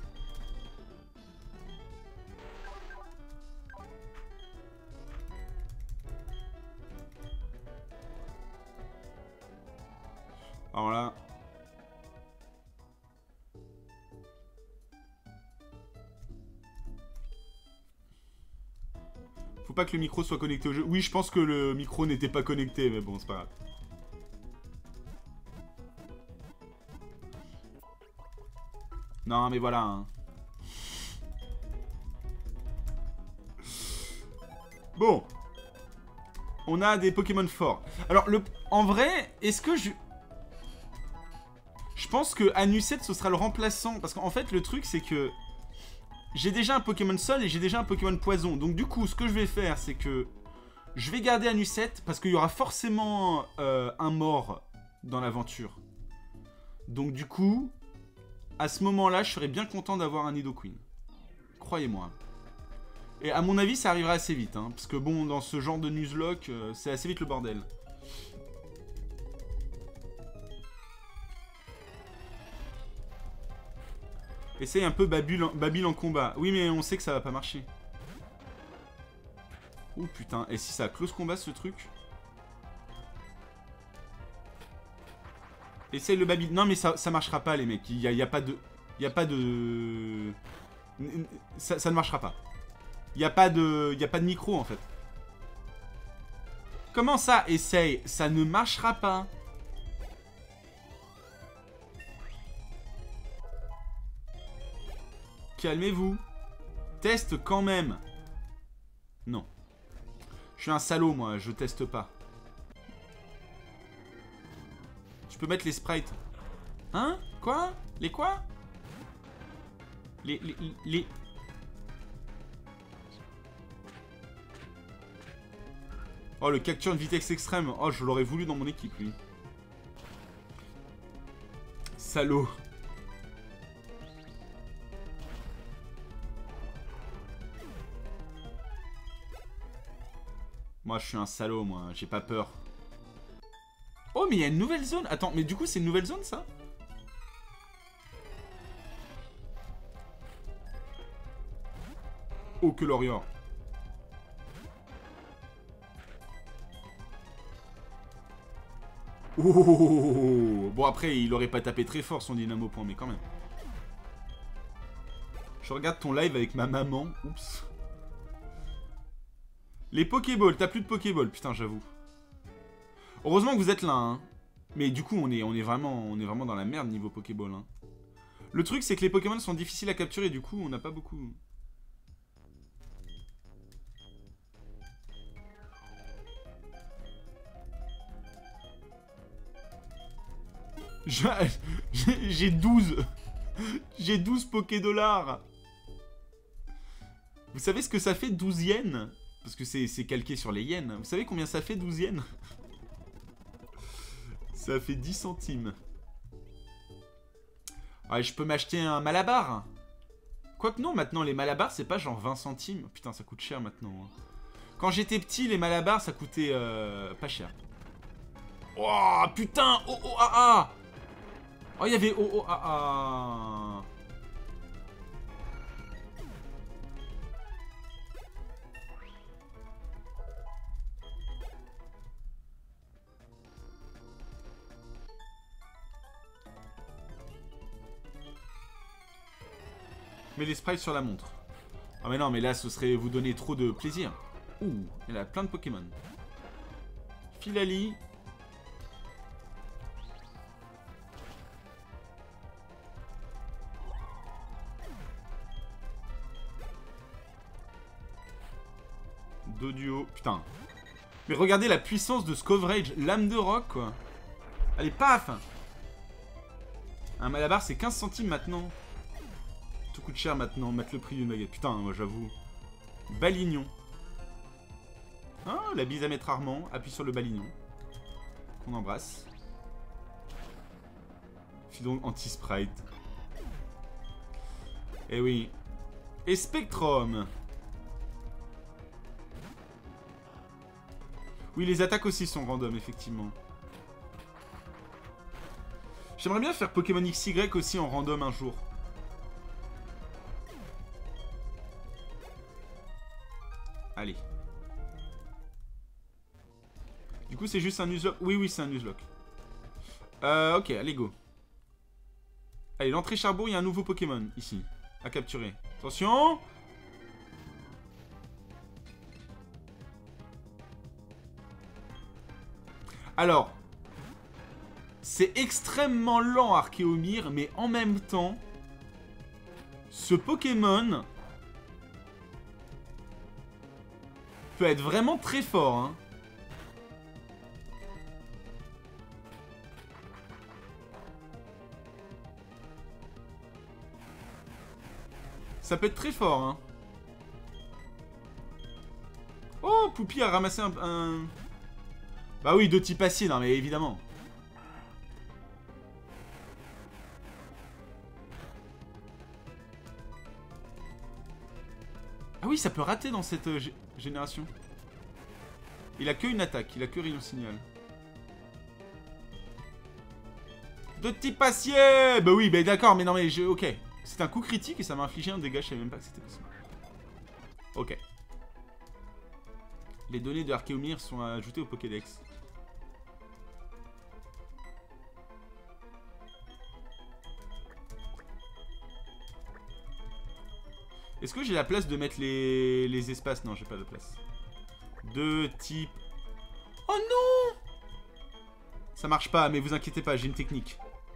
Alors là... Faut pas que le micro soit connecté au jeu. Oui, je pense que le micro n'était pas connecté, mais bon, c'est pas grave. Non, mais voilà. Hein. Bon. On a des Pokémon forts. Alors, en vrai, est-ce que je... Je pense que Anucette, ce sera le remplaçant. Parce qu'en fait, le truc, c'est que... J'ai déjà un Pokémon sol et j'ai déjà un Pokémon poison. Donc du coup, ce que je vais faire, c'est que... Je vais garder Anucette parce qu'il y aura forcément un mort dans l'aventure. Donc du coup... À ce moment-là, je serais bien content d'avoir un Nidoqueen. Croyez-moi. Et à mon avis, ça arrivera assez vite. Hein, parce que bon, dans ce genre de Nuzlocke, c'est assez vite le bordel. Essaye un peu Babil en combat. Oui, mais on sait que ça va pas marcher. Oh putain, et si ça a close combat ce truc? Essaye le Babil. Non, mais ça marchera pas, les mecs. Il y a pas de... Il y a pas de... Ça ne marchera pas. Il n'y a pas de micro, en fait. Comment ça, essaye? Ça ne marchera pas. Calmez-vous. Teste quand même. Non. Je suis un salaud, moi. Je teste pas. Je peux mettre les sprites. Hein? Quoi? Les quoi? Les... Oh, le capture de vitesse extrême. Oh, je l'aurais voulu dans mon équipe, lui. Salaud. Moi, je suis un salaud, moi. J'ai pas peur. Oh, mais il y a une nouvelle zone. Attends, mais du coup, c'est une nouvelle zone, ça? Oh, que l'Orient. Oh, bon, après, il aurait pas tapé très fort son dynamo point, mais quand même. Je regarde ton live avec ma maman. Oups. Les Pokéballs, t'as plus de Pokéballs, putain, j'avoue. Heureusement que vous êtes là, hein. Mais du coup, on est vraiment dans la merde niveau Pokéball, hein. Le truc, c'est que les Pokémon sont difficiles à capturer, du coup, on n'a pas beaucoup... J'ai 12. J'ai 12 Pokédollars. Vous savez ce que ça fait 12 yens? Parce que c'est calqué sur les yens. Vous savez combien ça fait 12 yens? Ça fait 10 centimes. Ouais, je peux m'acheter un Malabar. Quoique non, maintenant les Malabars c'est pas genre 20 centimes. Putain, ça coûte cher maintenant. Hein. Quand j'étais petit, les Malabars ça coûtait pas cher. Oh putain! Oh oh ah ah! Oh, il y avait oh oh ah ah! Mets les sprites sur la montre. Ah mais non, mais là ce serait vous donner trop de plaisir. Ouh, il y a plein de Pokémon. Filali. Doduo. Putain. Mais regardez la puissance de ce coverage. Lame de roc, quoi. Allez, paf. Un malabar, c'est 15 centimes maintenant. Tout coûte cher maintenant. Mettre le prix d'une baguette. Putain, moi, j'avoue. Balignon. Ah, la bise à mettre rarement. Appuie sur le balignon. Qu'on embrasse. Filon anti-sprite. Eh oui. Et Spectrum. Oui, les attaques aussi sont random, effectivement. J'aimerais bien faire Pokémon XY aussi en random un jour. Allez. Du coup, c'est juste un Nuzlocke. Oui, oui, c'est un Nuzlocke. Ok, allez, go. Allez, l'entrée Charbon, il y a un nouveau Pokémon, ici. À capturer. Attention. Alors. C'est extrêmement lent, Archéomir, mais en même temps... Ce Pokémon... peut être vraiment très fort, hein. Ça peut être très fort, hein. Oh, Poupie a ramassé un... Bah oui, de type acier, non mais évidemment. Ah oui, ça peut rater dans cette génération. Il a que une attaque, il a que rayon signal. De type acier. Bah oui, bah d'accord, mais non mais je... Ok. C'est un coup critique et ça m'a infligé un dégât, je savais même pas que c'était possible. Ok. Les données de Archéomir sont ajoutées au Pokédex. Est-ce que j'ai la place de mettre les espaces? Non, j'ai pas de place. De type... Oh non! Ça marche pas, mais vous inquiétez pas, j'ai une technique.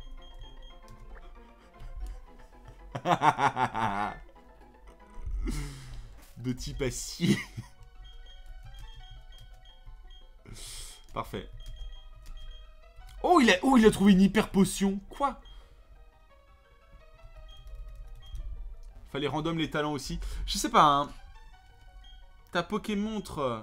De type acier. Parfait. Oh, il a trouvé une hyper potion. Quoi? Fallait random les talents aussi. Je sais pas, hein. Ta Pokémontre.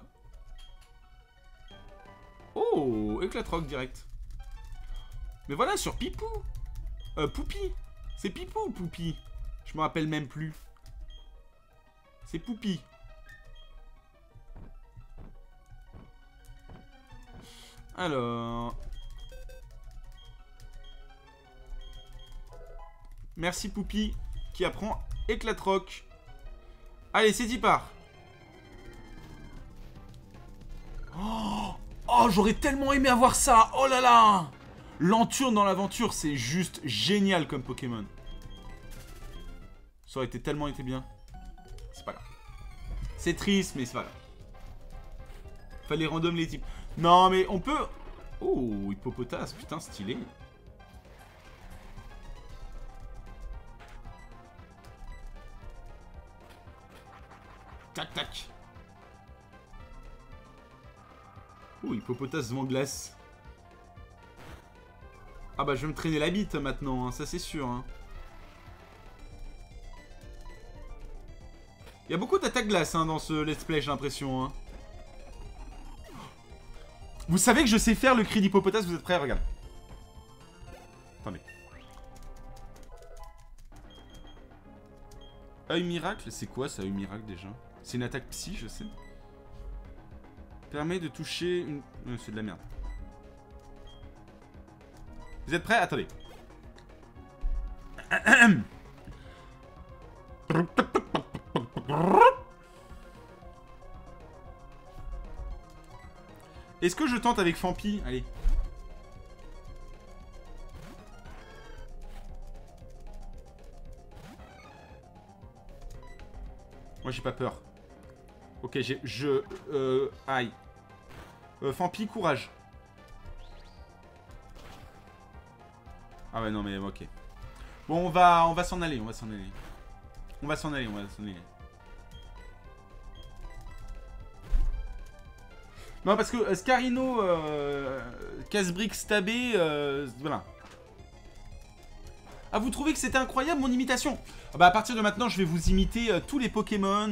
Oh, éclatroc direct. Mais voilà, sur Pipou. Poupi. C'est Pipou ou Poupi? Je me rappelle même plus. C'est Poupi. Alors... Merci Poupi qui apprend éclatroc. Allez, c'est y part. Oh, j'aurais tellement aimé avoir ça. Oh là là. Lenturne dans l'aventure, c'est juste génial comme Pokémon. Ça aurait été tellement bien. C'est pas grave. C'est triste, mais c'est pas grave. Fallait random les types. Non, mais on peut... Oh, Hippopotas, putain, stylé. Tac, tac. Oh, Hippopotas vent glace. Ah bah, je vais me traîner la bite maintenant, hein, ça c'est sûr. Hein. Il y a beaucoup d'attaques glace hein, dans ce let's play, j'ai l'impression. Hein. Vous savez que je sais faire le cri d'Hippopotas, vous êtes prêts? Regarde. Attendez. Œil miracle, c'est quoi ça, œil miracle déjà? C'est une attaque psy, je sais. Permet de toucher une... c'est de la merde. Vous êtes prêts? Attendez. Est-ce que je tente avec Fampi? Allez. Moi j'ai pas peur. Ok, aïe. Fampi, courage. Ah ouais, non mais ok. Bon, on va s'en aller, on va s'en aller. On va s'en aller, on va s'en aller. Non, parce que Scarino, casse-brique stabé, voilà. Ah, vous trouvez que c'était incroyable mon imitation? Ah bah à partir de maintenant, je vais vous imiter tous les Pokémon.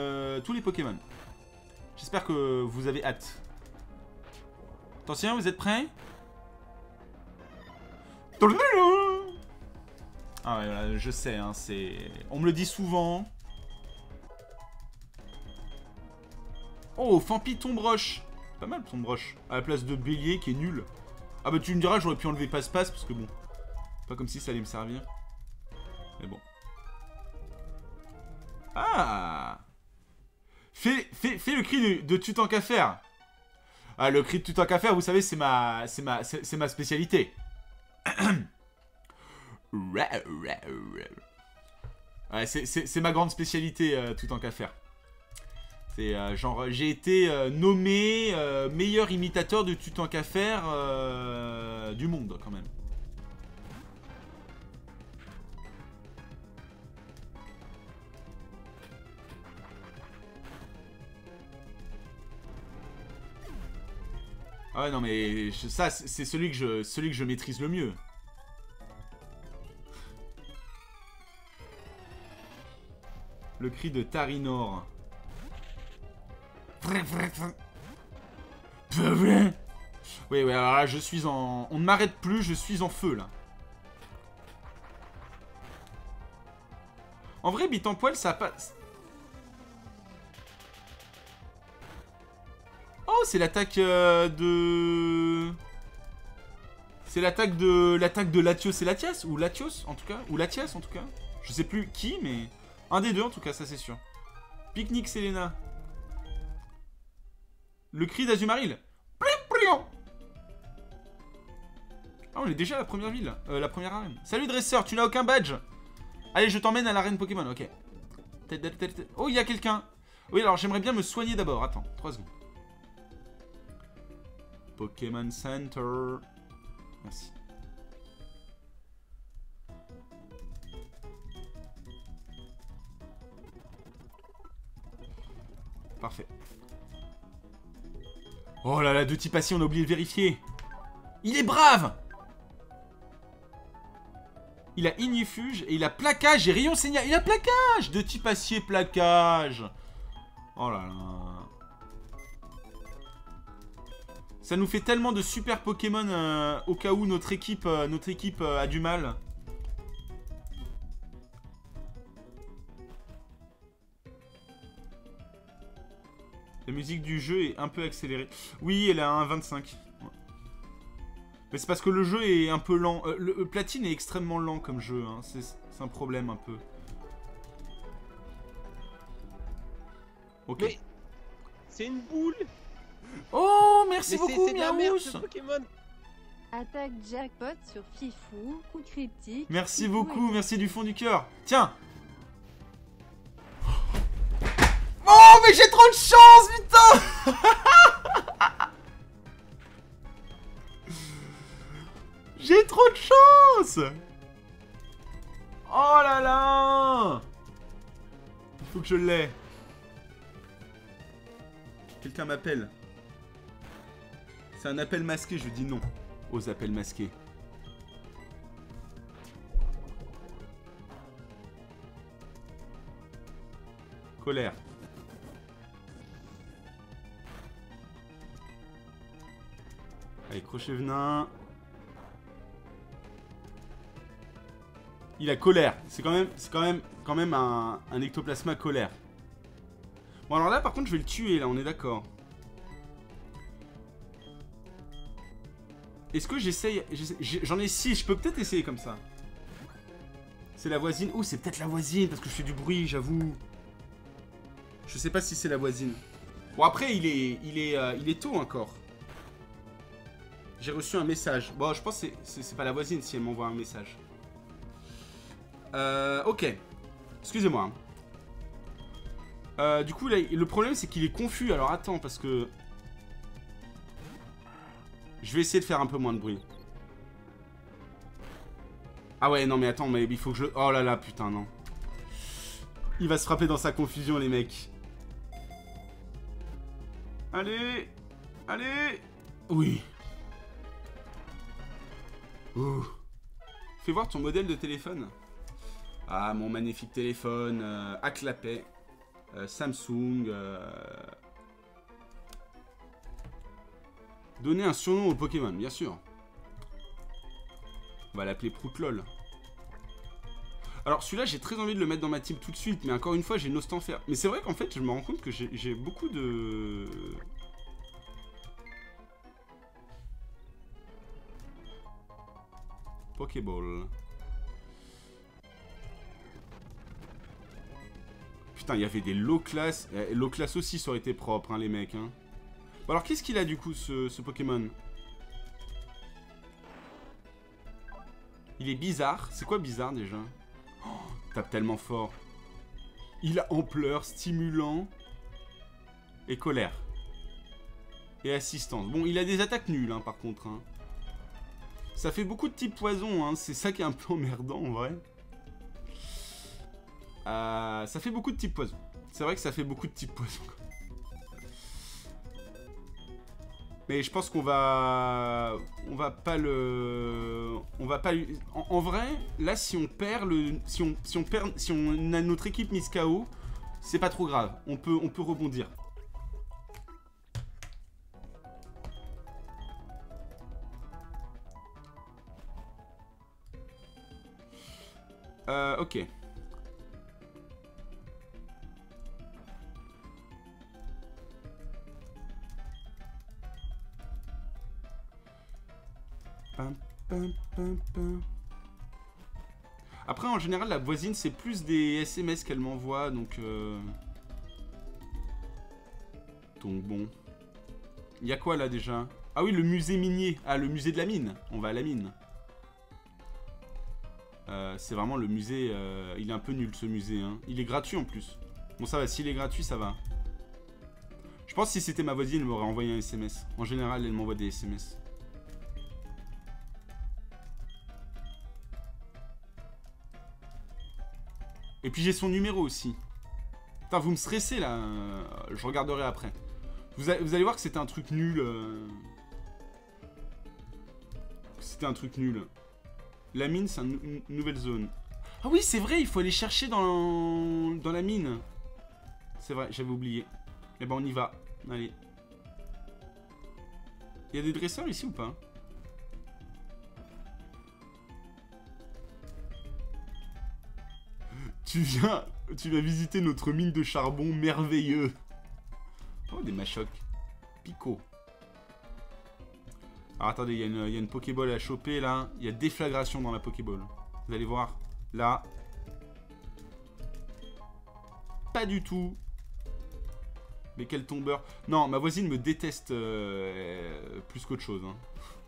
J'espère que vous avez hâte. Attention, vous êtes prêts? Ah ouais, voilà, je sais, hein, c'est... On me le dit souvent. Oh, Fampi Tombroche. Pas mal Tombroche. À la place de Bélier qui est nul. Ah bah tu me diras, j'aurais pu enlever Passe-Passe parce que bon... Pas comme si ça allait me servir. Mais bon. Ah! Fais le cri de Tutankafer. Ah, le cri de Tutankafer, vous savez, c'est ma spécialité. Ouais, c'est ma grande spécialité, Tutankafer. C'est genre, j'ai été nommé meilleur imitateur de Tutankafer du monde, quand même. Ah ouais, non mais ça c'est celui que je maîtrise le mieux. Le cri de Tarinor. Oui, alors là je suis en... On ne m'arrête plus, je suis en feu là. En vrai, bite en poil, ça a pas... Oh, c'est l'attaque de... C'est l'attaque de Latios et Latias. Ou Latios, en tout cas. Ou Latias, en tout cas. Je sais plus qui, mais... Un des deux, en tout cas, ça c'est sûr. Pique-nique, Selena. Le cri d'Azumaril. Ah, on est déjà à la première ville. La première arène. Salut, dresseur, tu n'as aucun badge. Allez, je t'emmène à l'arène Pokémon, ok. Oh, il y a quelqu'un. Oui, alors j'aimerais bien me soigner d'abord. Attends, 3 secondes. Pokémon Center. Merci. Parfait. Oh là là, de type acier, on a oublié de vérifier. Il est brave. Il a ignifuge et il a plaquage et rayon signal. Il a plaquage. De type acier, plaquage. Oh là là. Ça nous fait tellement de super Pokémon au cas où notre équipe a du mal. La musique du jeu est un peu accélérée. Oui, elle a un 25. Ouais. Mais c'est parce que le jeu est un peu lent. Le Platine est extrêmement lent comme jeu. Hein. C'est un problème un peu. Ok. Mais c'est une boule. Oh, merci beaucoup, beaucoup, c'est de la merde, ce Miaous. Pokémon. Attaque jackpot sur Fifou, coup critique. Merci Fifou beaucoup, est- merci du fond du cœur. Tiens. Oh, mais j'ai trop de chance, putain. J'ai trop de chance. Oh là là. Il faut que je l'aie. Quelqu'un m'appelle. C'est un appel masqué, je dis non aux appels masqués. Colère. Allez, crochet venin. Il a colère. C'est quand même un ectoplasma colère. Bon, alors là, par contre, je vais le tuer, là, on est d'accord. Est-ce que j'essaye... J'en ai 6, je peux peut-être essayer comme ça. C'est la voisine. Oh, c'est peut-être la voisine, parce que je fais du bruit, j'avoue. Je sais pas si c'est la voisine. Bon, après, il est tôt encore. J'ai reçu un message. Bon, je pense que c'est pas la voisine si elle m'envoie un message. Ok. Excusez-moi. Du coup, là, le problème, c'est qu'il est confus. Alors, attends, parce que... Je vais essayer de faire un peu moins de bruit. Ah ouais, non, mais attends, mais il faut que je... Oh là là, putain, non. Il va se frapper dans sa confusion, les mecs. Allez. Allez. Oui. Ouh. Fais voir ton modèle de téléphone. Ah, mon magnifique téléphone. À clapet. Samsung. Donner un surnom au Pokémon, bien sûr. On va l'appeler Proutlol. Alors celui-là, j'ai très envie de le mettre dans ma team tout de suite, mais encore une fois, j'ai Nostan faire. Mais c'est vrai qu'en fait, je me rends compte que j'ai beaucoup de... Pokéball. Putain, il y avait des low class. Low class aussi, ça aurait été propre, hein, les mecs. Hein. Bon, alors, qu'est-ce qu'il a du coup, ce Pokémon? Il est bizarre. C'est quoi bizarre déjà? Oh, tape tellement fort. Il a ampleur, stimulant et colère. Et assistance. Bon, il a des attaques nulles, hein, par contre. Hein. Ça fait beaucoup de type poison, hein. C'est ça qui est un peu emmerdant en vrai. Ça fait beaucoup de type poison. C'est vrai que ça fait beaucoup de type poison. Mais je pense qu'on va... On va pas le... On va pas... En vrai, là, si on perd le... Si on a notre équipe mise KO, c'est pas trop grave. On peut rebondir. Ok. Après, en général, la voisine, c'est plus des SMS qu'elle m'envoie, donc... Donc bon. Il y a quoi là déjà? Ah oui, le musée minier. Ah, le musée de la mine. On va à la mine. C'est vraiment le musée... il est un peu nul ce musée. Hein. Il est gratuit en plus. Bon, ça va. S'il est gratuit, ça va. Je pense que si c'était ma voisine, elle m'aurait envoyé un SMS. En général, elle m'envoie des SMS. Et puis j'ai son numéro aussi. Putain, vous me stressez là. Je regarderai après. Vous allez voir que c'était un truc nul. C'était un truc nul. La mine, c'est une nouvelle zone. Ah oui, c'est vrai, il faut aller chercher dans la mine. C'est vrai, j'avais oublié. Eh ben, on y va. Allez. Il y a des dresseurs ici ou pas? Tu viens visiter notre mine de charbon merveilleux. Oh, des machocs. Pico. Alors attendez, il y a une Pokéball à choper là. Il y a déflagration dans la Pokéball. Vous allez voir. Là. Pas du tout. Mais quel tombeur. Non, ma voisine me déteste plus qu'autre chose. Hein.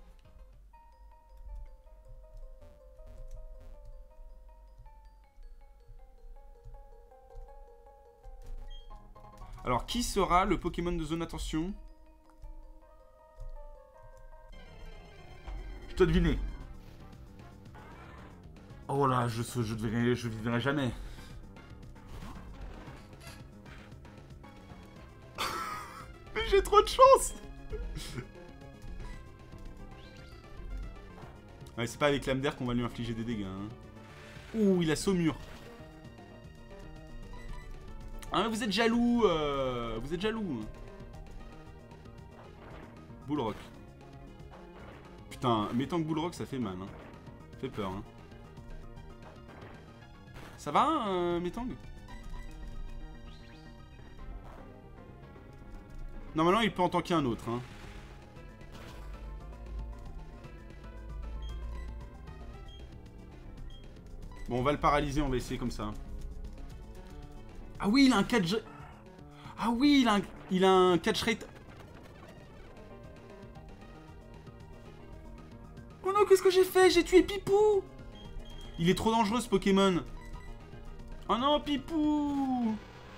Alors, qui sera le Pokémon de zone attention? Je dois deviner. Oh là, je vivrai jamais. Mais j'ai trop de chance. Ouais, c'est pas avec l'âme d'air qu'on va lui infliger des dégâts. Hein. Ouh, il a Saumur. Ah, mais vous êtes jaloux. Vous êtes jaloux. Bullrock. Putain, mettant que Bullrock, ça fait mal. Hein. Ça fait peur. Hein. Ça va, Metang? Normalement, il peut en tanker un autre. Hein. Bon, on va le paralyser, on va essayer comme ça. Ah oui, il a un catch... Ah oui, il a un catch rate... Oh non, qu'est-ce que j'ai fait? J'ai tué Pipou. Il est trop dangereux, ce Pokémon. Oh non, Pipou.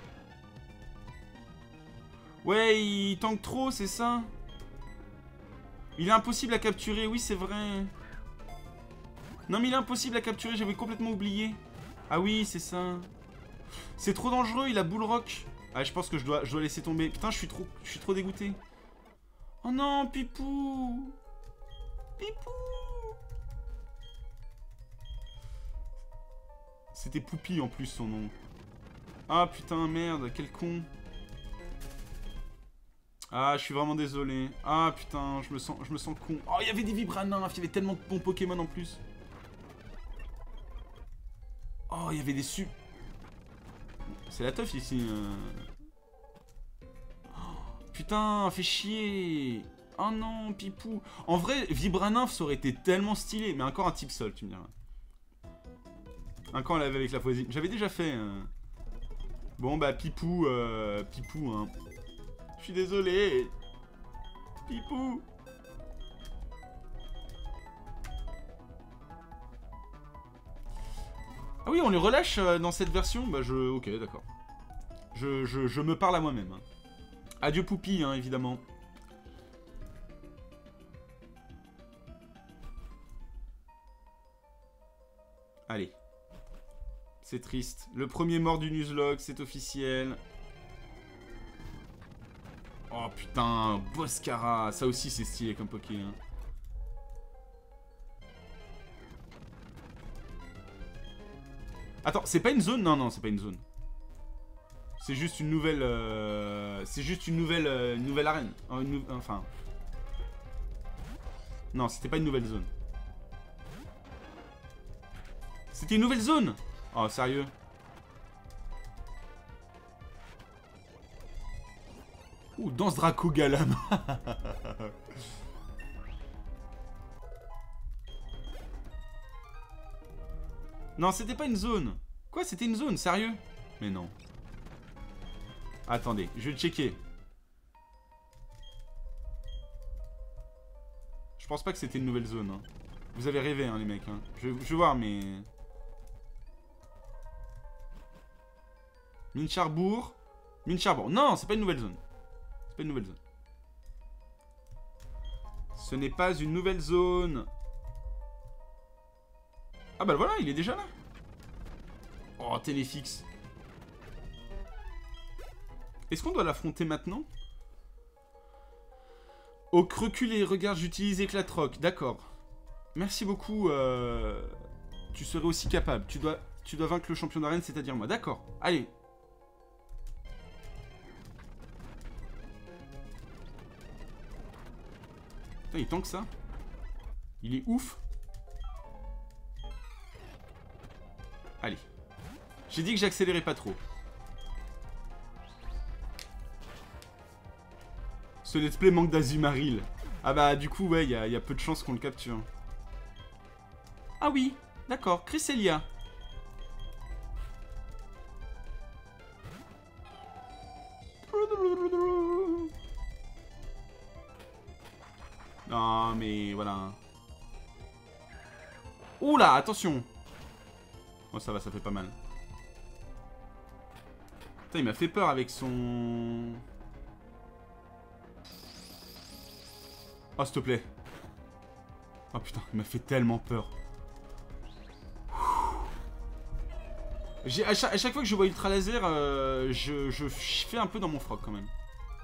Ouais, il tank trop, c'est ça? Il est impossible à capturer, oui, c'est vrai. Non, mais il est impossible à capturer, j'avais complètement oublié. Ah oui, c'est ça. C'est trop dangereux, il a Bullrock. Ah, je pense que je dois laisser tomber. Putain, je suis trop dégoûté. Oh non, Pipou. Pipou. C'était Poupi en plus son nom. Ah putain, merde, quel con. Ah, je suis vraiment désolé. Ah putain, je me sens con. Oh, il y avait des Vibranymphs, il y avait tellement de bons Pokémon en plus. Oh, il y avait des C'est la teuf ici. Oh, putain, fait chier. Oh non, Pipou. En vrai, Vibranymph, ça aurait été tellement stylé. Mais encore un type sol, tu me diras. Encore on l'avait avec la poésie. J'avais déjà fait. Bon, bah, Pipou. Pipou, hein. Je suis désolé. Pipou. Ah oui, on les relâche dans cette version. Bah, ok, d'accord. Je me parle à moi-même. Hein. Adieu Poupi, hein, évidemment. Allez. C'est triste. Le premier mort du Nuzlocke, c'est officiel. Oh putain, Boscara. Ça aussi, c'est stylé comme Poké. Hein. Attends, c'est pas une zone? Non, non, c'est pas une zone. C'est juste une nouvelle... C'est juste une nouvelle arène. Enfin... Non, c'était pas une nouvelle zone. C'était une nouvelle zone? Oh, sérieux? Ouh, danse Draco Galam. Non, c'était pas une zone. Quoi, c'était une zone? Sérieux? Mais non. Attendez, je vais le checker. Je pense pas que c'était une nouvelle zone. Hein. Vous avez rêvé, hein, les mecs. Hein. Je vais voir, mais... Mincharbourg. Mincharbourg. Non, c'est pas une nouvelle zone. C'est pas une nouvelle zone. Ce n'est pas une nouvelle zone. Ah bah voilà, il est déjà là. Oh, Téléfix. Est-ce qu'on doit l'affronter maintenant? Au recul et regarde, j'utilise Éclatroc. D'accord. Merci beaucoup. Tu serais aussi capable. Tu dois vaincre le champion d'arène, c'est-à-dire moi. D'accord. Allez. Putain, il tank ça. Il est ouf. Allez. J'ai dit que j'accélérais pas trop. Ce let's play manque d'Azumaril. Ah bah du coup ouais, il y a peu de chances qu'on le capture. Ah oui, d'accord, Cresselia. Non mais voilà. Oula, attention. Oh ça va, ça fait pas mal. Putain, il m'a fait peur avec son... Oh, s'il te plaît. Oh putain, il m'a fait tellement peur. À chaque fois que je vois Ultra Laser, je fais un peu dans mon froc quand même.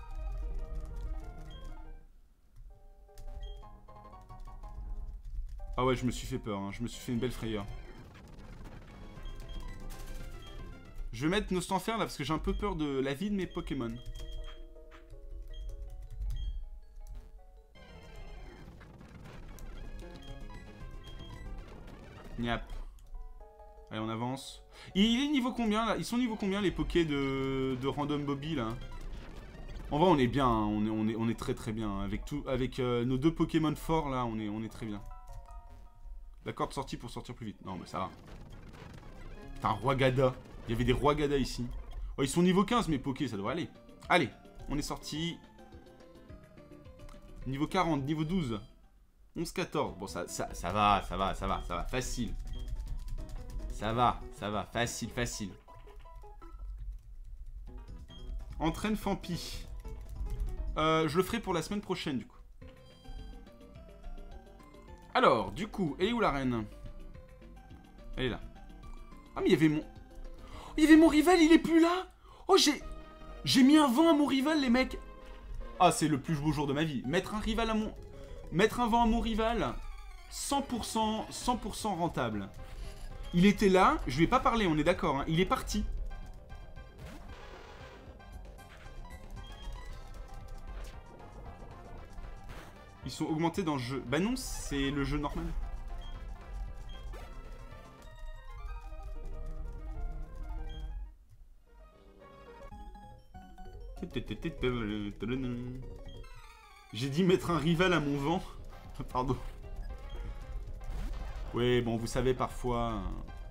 Ah ouais, je me suis fait peur, hein. Je me suis fait une belle frayeur. Je vais mettre Nostanfer là parce que j'ai un peu peur de la vie de mes Pokémon. Niap. Allez, on avance. Il est niveau combien là? Ils sont niveau combien les Pokés de Random Bobby là? En vrai, on est bien, hein. on est très très bien. Hein. Avec nos deux Pokémon forts là, on est très bien. La corde sortie pour sortir plus vite. Non, mais ça va. Putain, Roigada. Il y avait des Roigada ici. Oh, ils sont niveau 15, mes Pokés, ça devrait aller. Allez, on est sorti. Niveau 40, niveau 12. 11, 14. Bon, ça va. Facile. Ça va. Facile. Entraîne Fampi. Je le ferai pour la semaine prochaine, du coup. Alors, du coup, elle est où la reine? Elle est là. Ah, mais il y avait mon... Il y avait mon rival, il est plus là. Oh, j'ai mis un vent à mon rival, les mecs. Ah, c'est le plus beau jour de ma vie. Mettre un rival à mon... Mettre un vent à mon rival, 100% rentable. Il était là, je lui ai pas parlé, on est d'accord, hein. Il est parti. Ils sont augmentés dans le jeu. Bah non, c'est le jeu normal. J'ai dit mettre un rival à mon vent. Pardon. Oui, bon, vous savez, parfois...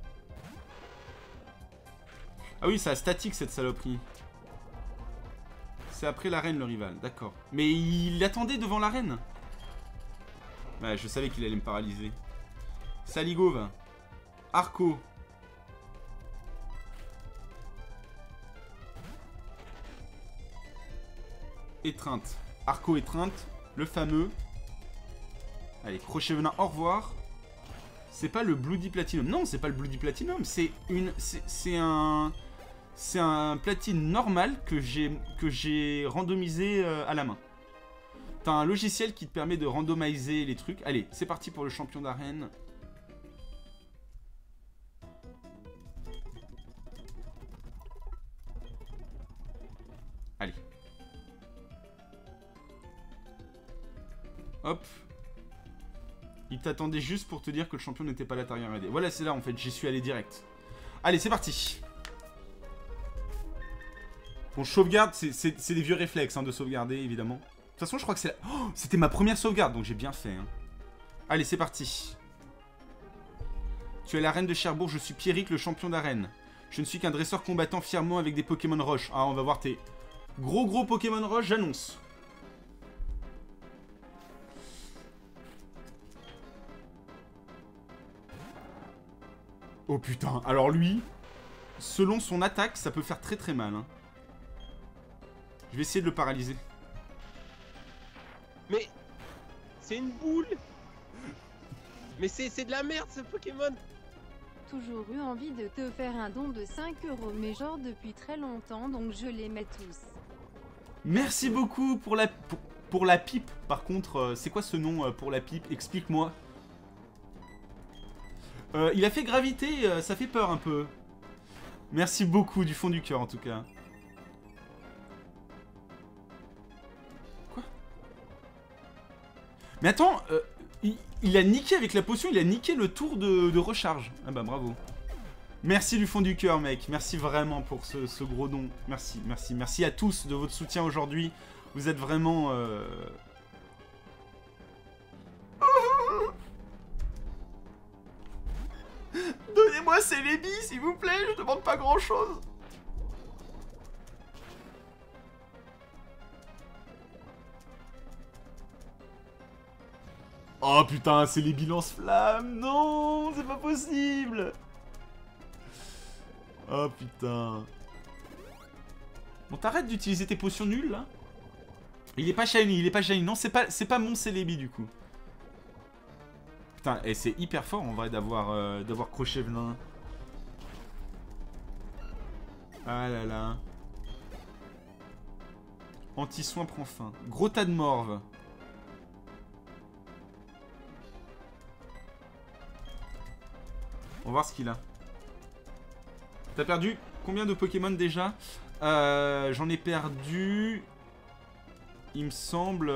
Ah oui, ça a statique, cette saloperie. C'est après l'arène, le rival. D'accord. Mais il attendait devant l'arène. Ouais, je savais qu'il allait me paralyser. Saligove. Arco. Étreinte. Arco étreinte. Le fameux. Allez, crochet venin, au revoir. C'est pas le Bloody Platinum. Non, c'est pas le Bloody Platinum. C'est une... C'est un... C'est un platine normal que j'ai randomisé à la main. T'as un logiciel qui te permet de randomiser les trucs. Allez, c'est parti pour le champion d'arène. Allez. Hop. Il t'attendait juste pour te dire que le champion n'était pas là, t'as rien aidé. Voilà, c'est là en fait, j'y suis allé direct. Allez, c'est parti. Bon, sauvegarde, c'est des vieux réflexes hein, de sauvegarder, évidemment. De toute façon, je crois que c'est la... Oh, c'était ma première sauvegarde, donc j'ai bien fait. Hein. Allez, c'est parti. Tu es la reine de Cherbourg, je suis Pierrick, le champion d'arène. Je ne suis qu'un dresseur combattant fièrement avec des Pokémon Roche. Ah, on va voir tes gros Pokémon Roche, j'annonce. Oh putain, alors lui, selon son attaque, ça peut faire très mal. Hein. Je vais essayer de le paralyser. Mais c'est une boule. Mais c'est de la merde ce Pokémon. Toujours eu envie de te faire un don de 5 €, mais genre depuis très longtemps, donc je les mets tous. Merci beaucoup pour la pipe. Par contre, c'est quoi ce nom pour la pipe? Explique-moi. Il a fait gravité, ça fait peur un peu. Merci beaucoup du fond du cœur en tout cas. Quoi? Mais attends, il a niqué avec la potion, il a niqué le tour de recharge. Ah bah bravo. Merci du fond du cœur mec, merci vraiment pour ce gros don. Merci à tous de votre soutien aujourd'hui. Vous êtes vraiment... Donnez-moi Celebi, s'il vous plaît, je demande pas grand-chose. Oh putain, Celebi lance-flamme, non, c'est pas possible. Oh putain. Bon, t'arrêtes d'utiliser tes potions nulles, là. Il est pas shiny, non, c'est pas mon Celebi, du coup. Putain, et c'est hyper fort en vrai d'avoir crochet venin. Ah là là. Anti-soin prend fin. Gros tas de morve. On va voir ce qu'il a. T'as perdu combien de Pokémon déjà? J'en ai perdu... Il me semble...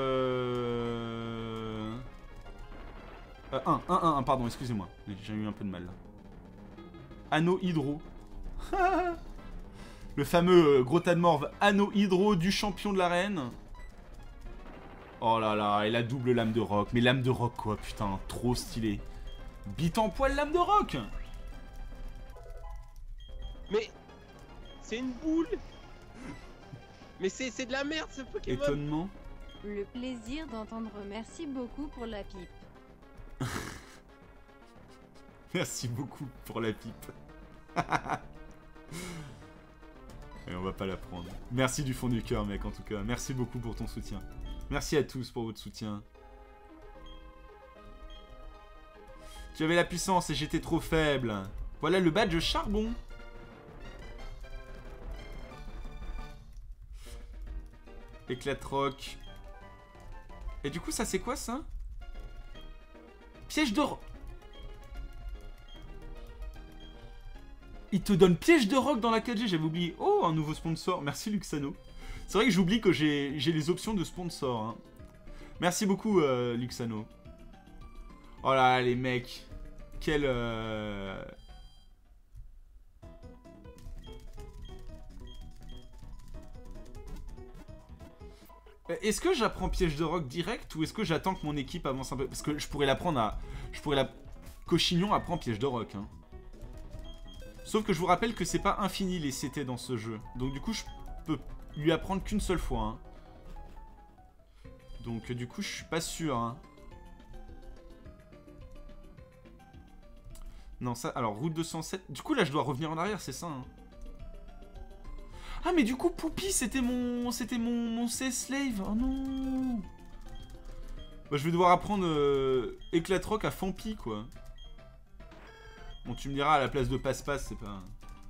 Un, pardon, excusez-moi. J'ai eu un peu de mal là. Anneau Hydro. Le fameux gros tas de morve Anneau Hydro du champion de l'arène. Oh là là, et la double lame de roc. Mais lame de roc quoi, putain, trop stylé. Bite en poil lame de roc. Mais c'est une boule. Mais c'est de la merde ce Pokémon. Étonnement. Le plaisir d'entendre merci beaucoup pour la pipe. Merci beaucoup pour la pipe. Et on va pas la prendre. Merci du fond du cœur, mec, en tout cas. Merci beaucoup pour ton soutien. Merci à tous pour votre soutien. Tu avais la puissance et j'étais trop faible. Voilà le badge charbon. Éclate-roc. Et du coup, ça c'est quoi ça? Piège de roc. Il te donne piège de roc dans la 4G, j'avais oublié. Oh, un nouveau sponsor. Merci Luxano. C'est vrai que j'oublie que j'ai les options de sponsor. Hein. Merci beaucoup Luxano. Oh là, les mecs. Quel... Est-ce que j'apprends piège de roc direct ou est-ce que j'attends que mon équipe avance un peu? Parce que je pourrais l'apprendre à... Cochignon apprend piège de roc. Hein. Sauf que je vous rappelle que c'est pas infini les CT dans ce jeu. Donc du coup, je peux lui apprendre qu'une seule fois. Hein. Donc du coup, je suis pas sûr. Hein. Non, ça... Alors, route 207... Du coup, là, je dois revenir en arrière, c'est ça. Hein. Ah, mais du coup, Poupie, c'était mon C-Slave. Oh non. Bah, je vais devoir apprendre Éclate-roc à Fampi, quoi. Bon, tu me diras, à la place de Passe-Passe, c'est pas...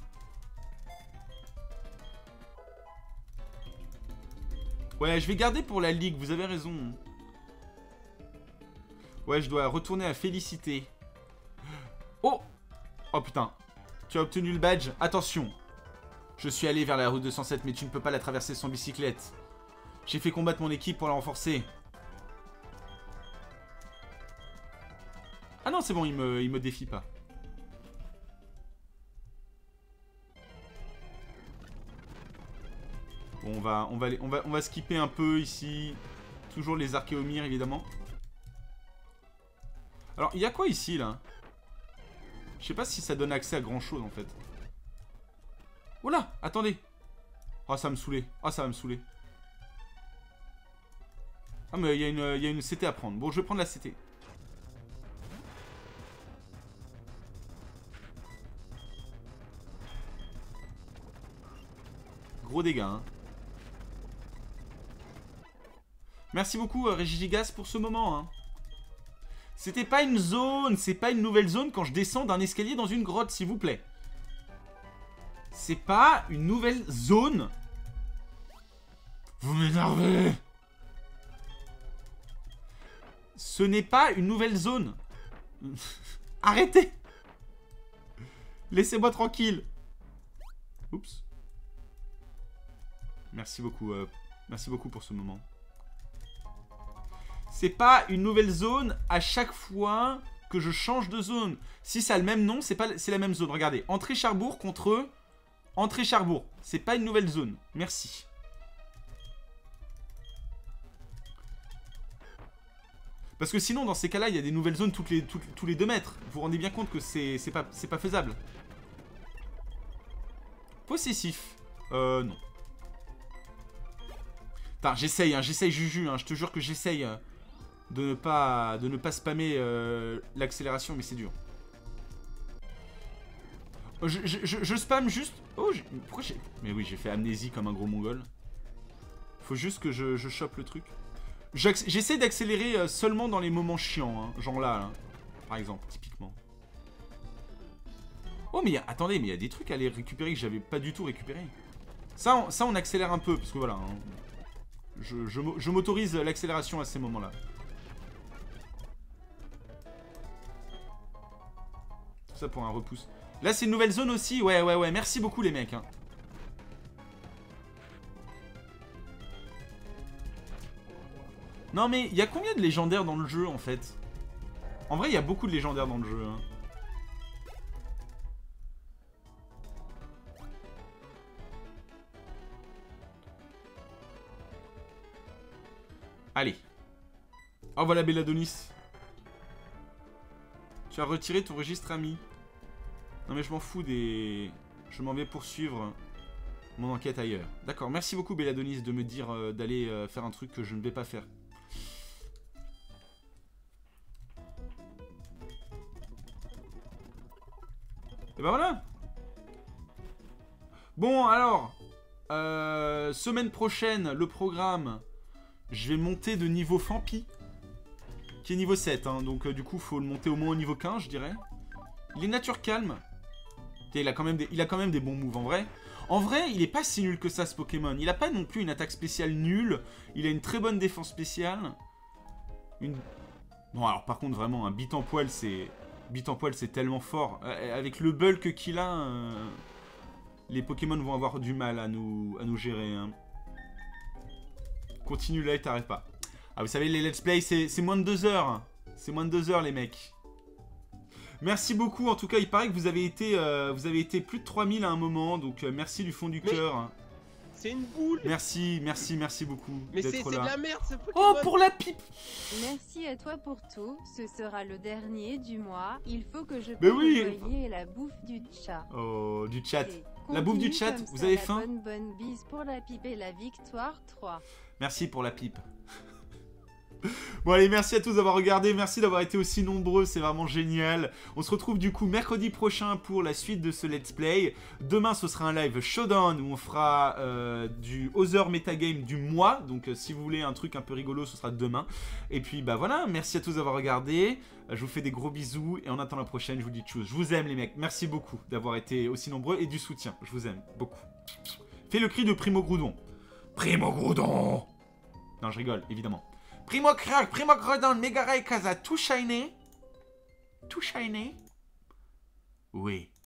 Ouais, je vais garder pour la ligue, vous avez raison. Ouais, je dois retourner à Félicité. Oh! Oh, putain. Tu as obtenu le badge. Attention. Je suis allé vers la route 207, mais tu ne peux pas la traverser sans bicyclette. J'ai fait combattre mon équipe pour la renforcer. Ah non, c'est bon, il me défie pas. Bon, on va skipper un peu ici. Toujours les archéomires, évidemment. Alors, il y a quoi ici, là? Je sais pas si ça donne accès à grand chose, en fait. Oula, attendez. Oh, ça va me saouler. Oh, ça va me saouler. Ah, mais il y a une CT à prendre. Bon, je vais prendre la CT. Gros dégâts, hein. Merci beaucoup, Régigigas, pour ce moment, hein. C'était pas une zone, c'est pas une nouvelle zone quand je descends d'un escalier dans une grotte, s'il vous plaît. C'est pas une nouvelle zone. Vous m'énervez. Ce n'est pas une nouvelle zone. Arrêtez. Laissez-moi tranquille. Oups. Merci beaucoup pour ce moment. C'est pas une nouvelle zone à chaque fois que je change de zone. Si ça a le même nom, c'est la même zone. Regardez, entrée Charbourg contre entrée Charbourg. C'est pas une nouvelle zone. Merci. Parce que sinon, dans ces cas-là, il y a des nouvelles zones tous les 2 mètres. Vous vous rendez bien compte que c'est pas faisable. Possessif. Non. Putain, j'essaye, hein, Juju, hein, je te jure que j'essaye de ne pas spammer l'accélération, mais c'est dur. Je spam juste... Oh, pourquoi j'ai... Mais oui, j'ai fait amnésie comme un gros mongol. Faut juste que je chope le truc. J'essaie d'accélérer seulement dans les moments chiants, hein, genre là, par exemple, typiquement. Oh, mais attendez, mais il y a des trucs à aller récupérer que j'avais pas du tout récupéré. Ça, on accélère un peu, parce que voilà... Hein, je m'autorise l'accélération à ces moments-là. Tout ça pour un repousse. Là, c'est une nouvelle zone aussi. Ouais. Merci beaucoup, les mecs. Hein. Non, mais il y a combien de légendaires dans le jeu, en fait? En vrai, il y a beaucoup de légendaires dans le jeu. Hein. Allez. Oh, voilà Belladonis. Tu as retiré ton registre ami. Non mais je m'en fous des... Je m'en vais poursuivre mon enquête ailleurs. D'accord, merci beaucoup Belladonis de me dire d'aller faire un truc que je ne vais pas faire. Et ben voilà. Bon alors, semaine prochaine, le programme... Je vais monter de niveau Fampi, qui est niveau 7, hein, donc du coup, faut le monter au moins au niveau 15, je dirais. Il est nature calme. Il a quand même des bons moves, en vrai. En vrai, il est pas si nul que ça, ce Pokémon. Il a pas non plus une attaque spéciale nulle. Il a une très bonne défense spéciale. Bon, alors par contre, vraiment, un bite en poil, c'est... Bite en poil, c'est tellement fort. Avec le bulk qu'il a, les Pokémon vont avoir du mal à nous gérer. Hein. Continue là et t'arrêtes pas. Ah, vous savez, les let's play, c'est moins de 2 heures. C'est moins de 2 heures, les mecs. Merci beaucoup. En tout cas, il paraît que vous avez été plus de 3000 à un moment. Donc, merci du fond du cœur. C'est une boule. Merci beaucoup. Mais c'est de la merde, ce Pokémon. Oh, pour la pipe. Merci à toi pour tout. Ce sera le dernier du mois. Il faut que je oui. la bouffe du chat. Oh, du chat. La bouffe du chat. Vous avez faim? Bonne bise pour la pipe et la victoire 3. Merci pour la pipe. Bon allez, merci à tous d'avoir regardé, merci d'avoir été aussi nombreux, c'est vraiment génial. On se retrouve du coup mercredi prochain pour la suite de ce let's play. Demain ce sera un live showdown où on fera du Other Metagame du mois. Donc si vous voulez un truc un peu rigolo, ce sera demain. Et puis bah voilà, merci à tous d'avoir regardé. Je vous fais des gros bisous et en attendant la prochaine, je vous dis tchuss. Je vous aime les mecs, merci beaucoup d'avoir été aussi nombreux et du soutien. Je vous aime beaucoup. Fais le cri de Primo Groudon. Primo Groudon. Non, je rigole, évidemment. Primo Crack, Primo Groudon, Mega Rayquaza, tout shiny. Tout shiny. Oui.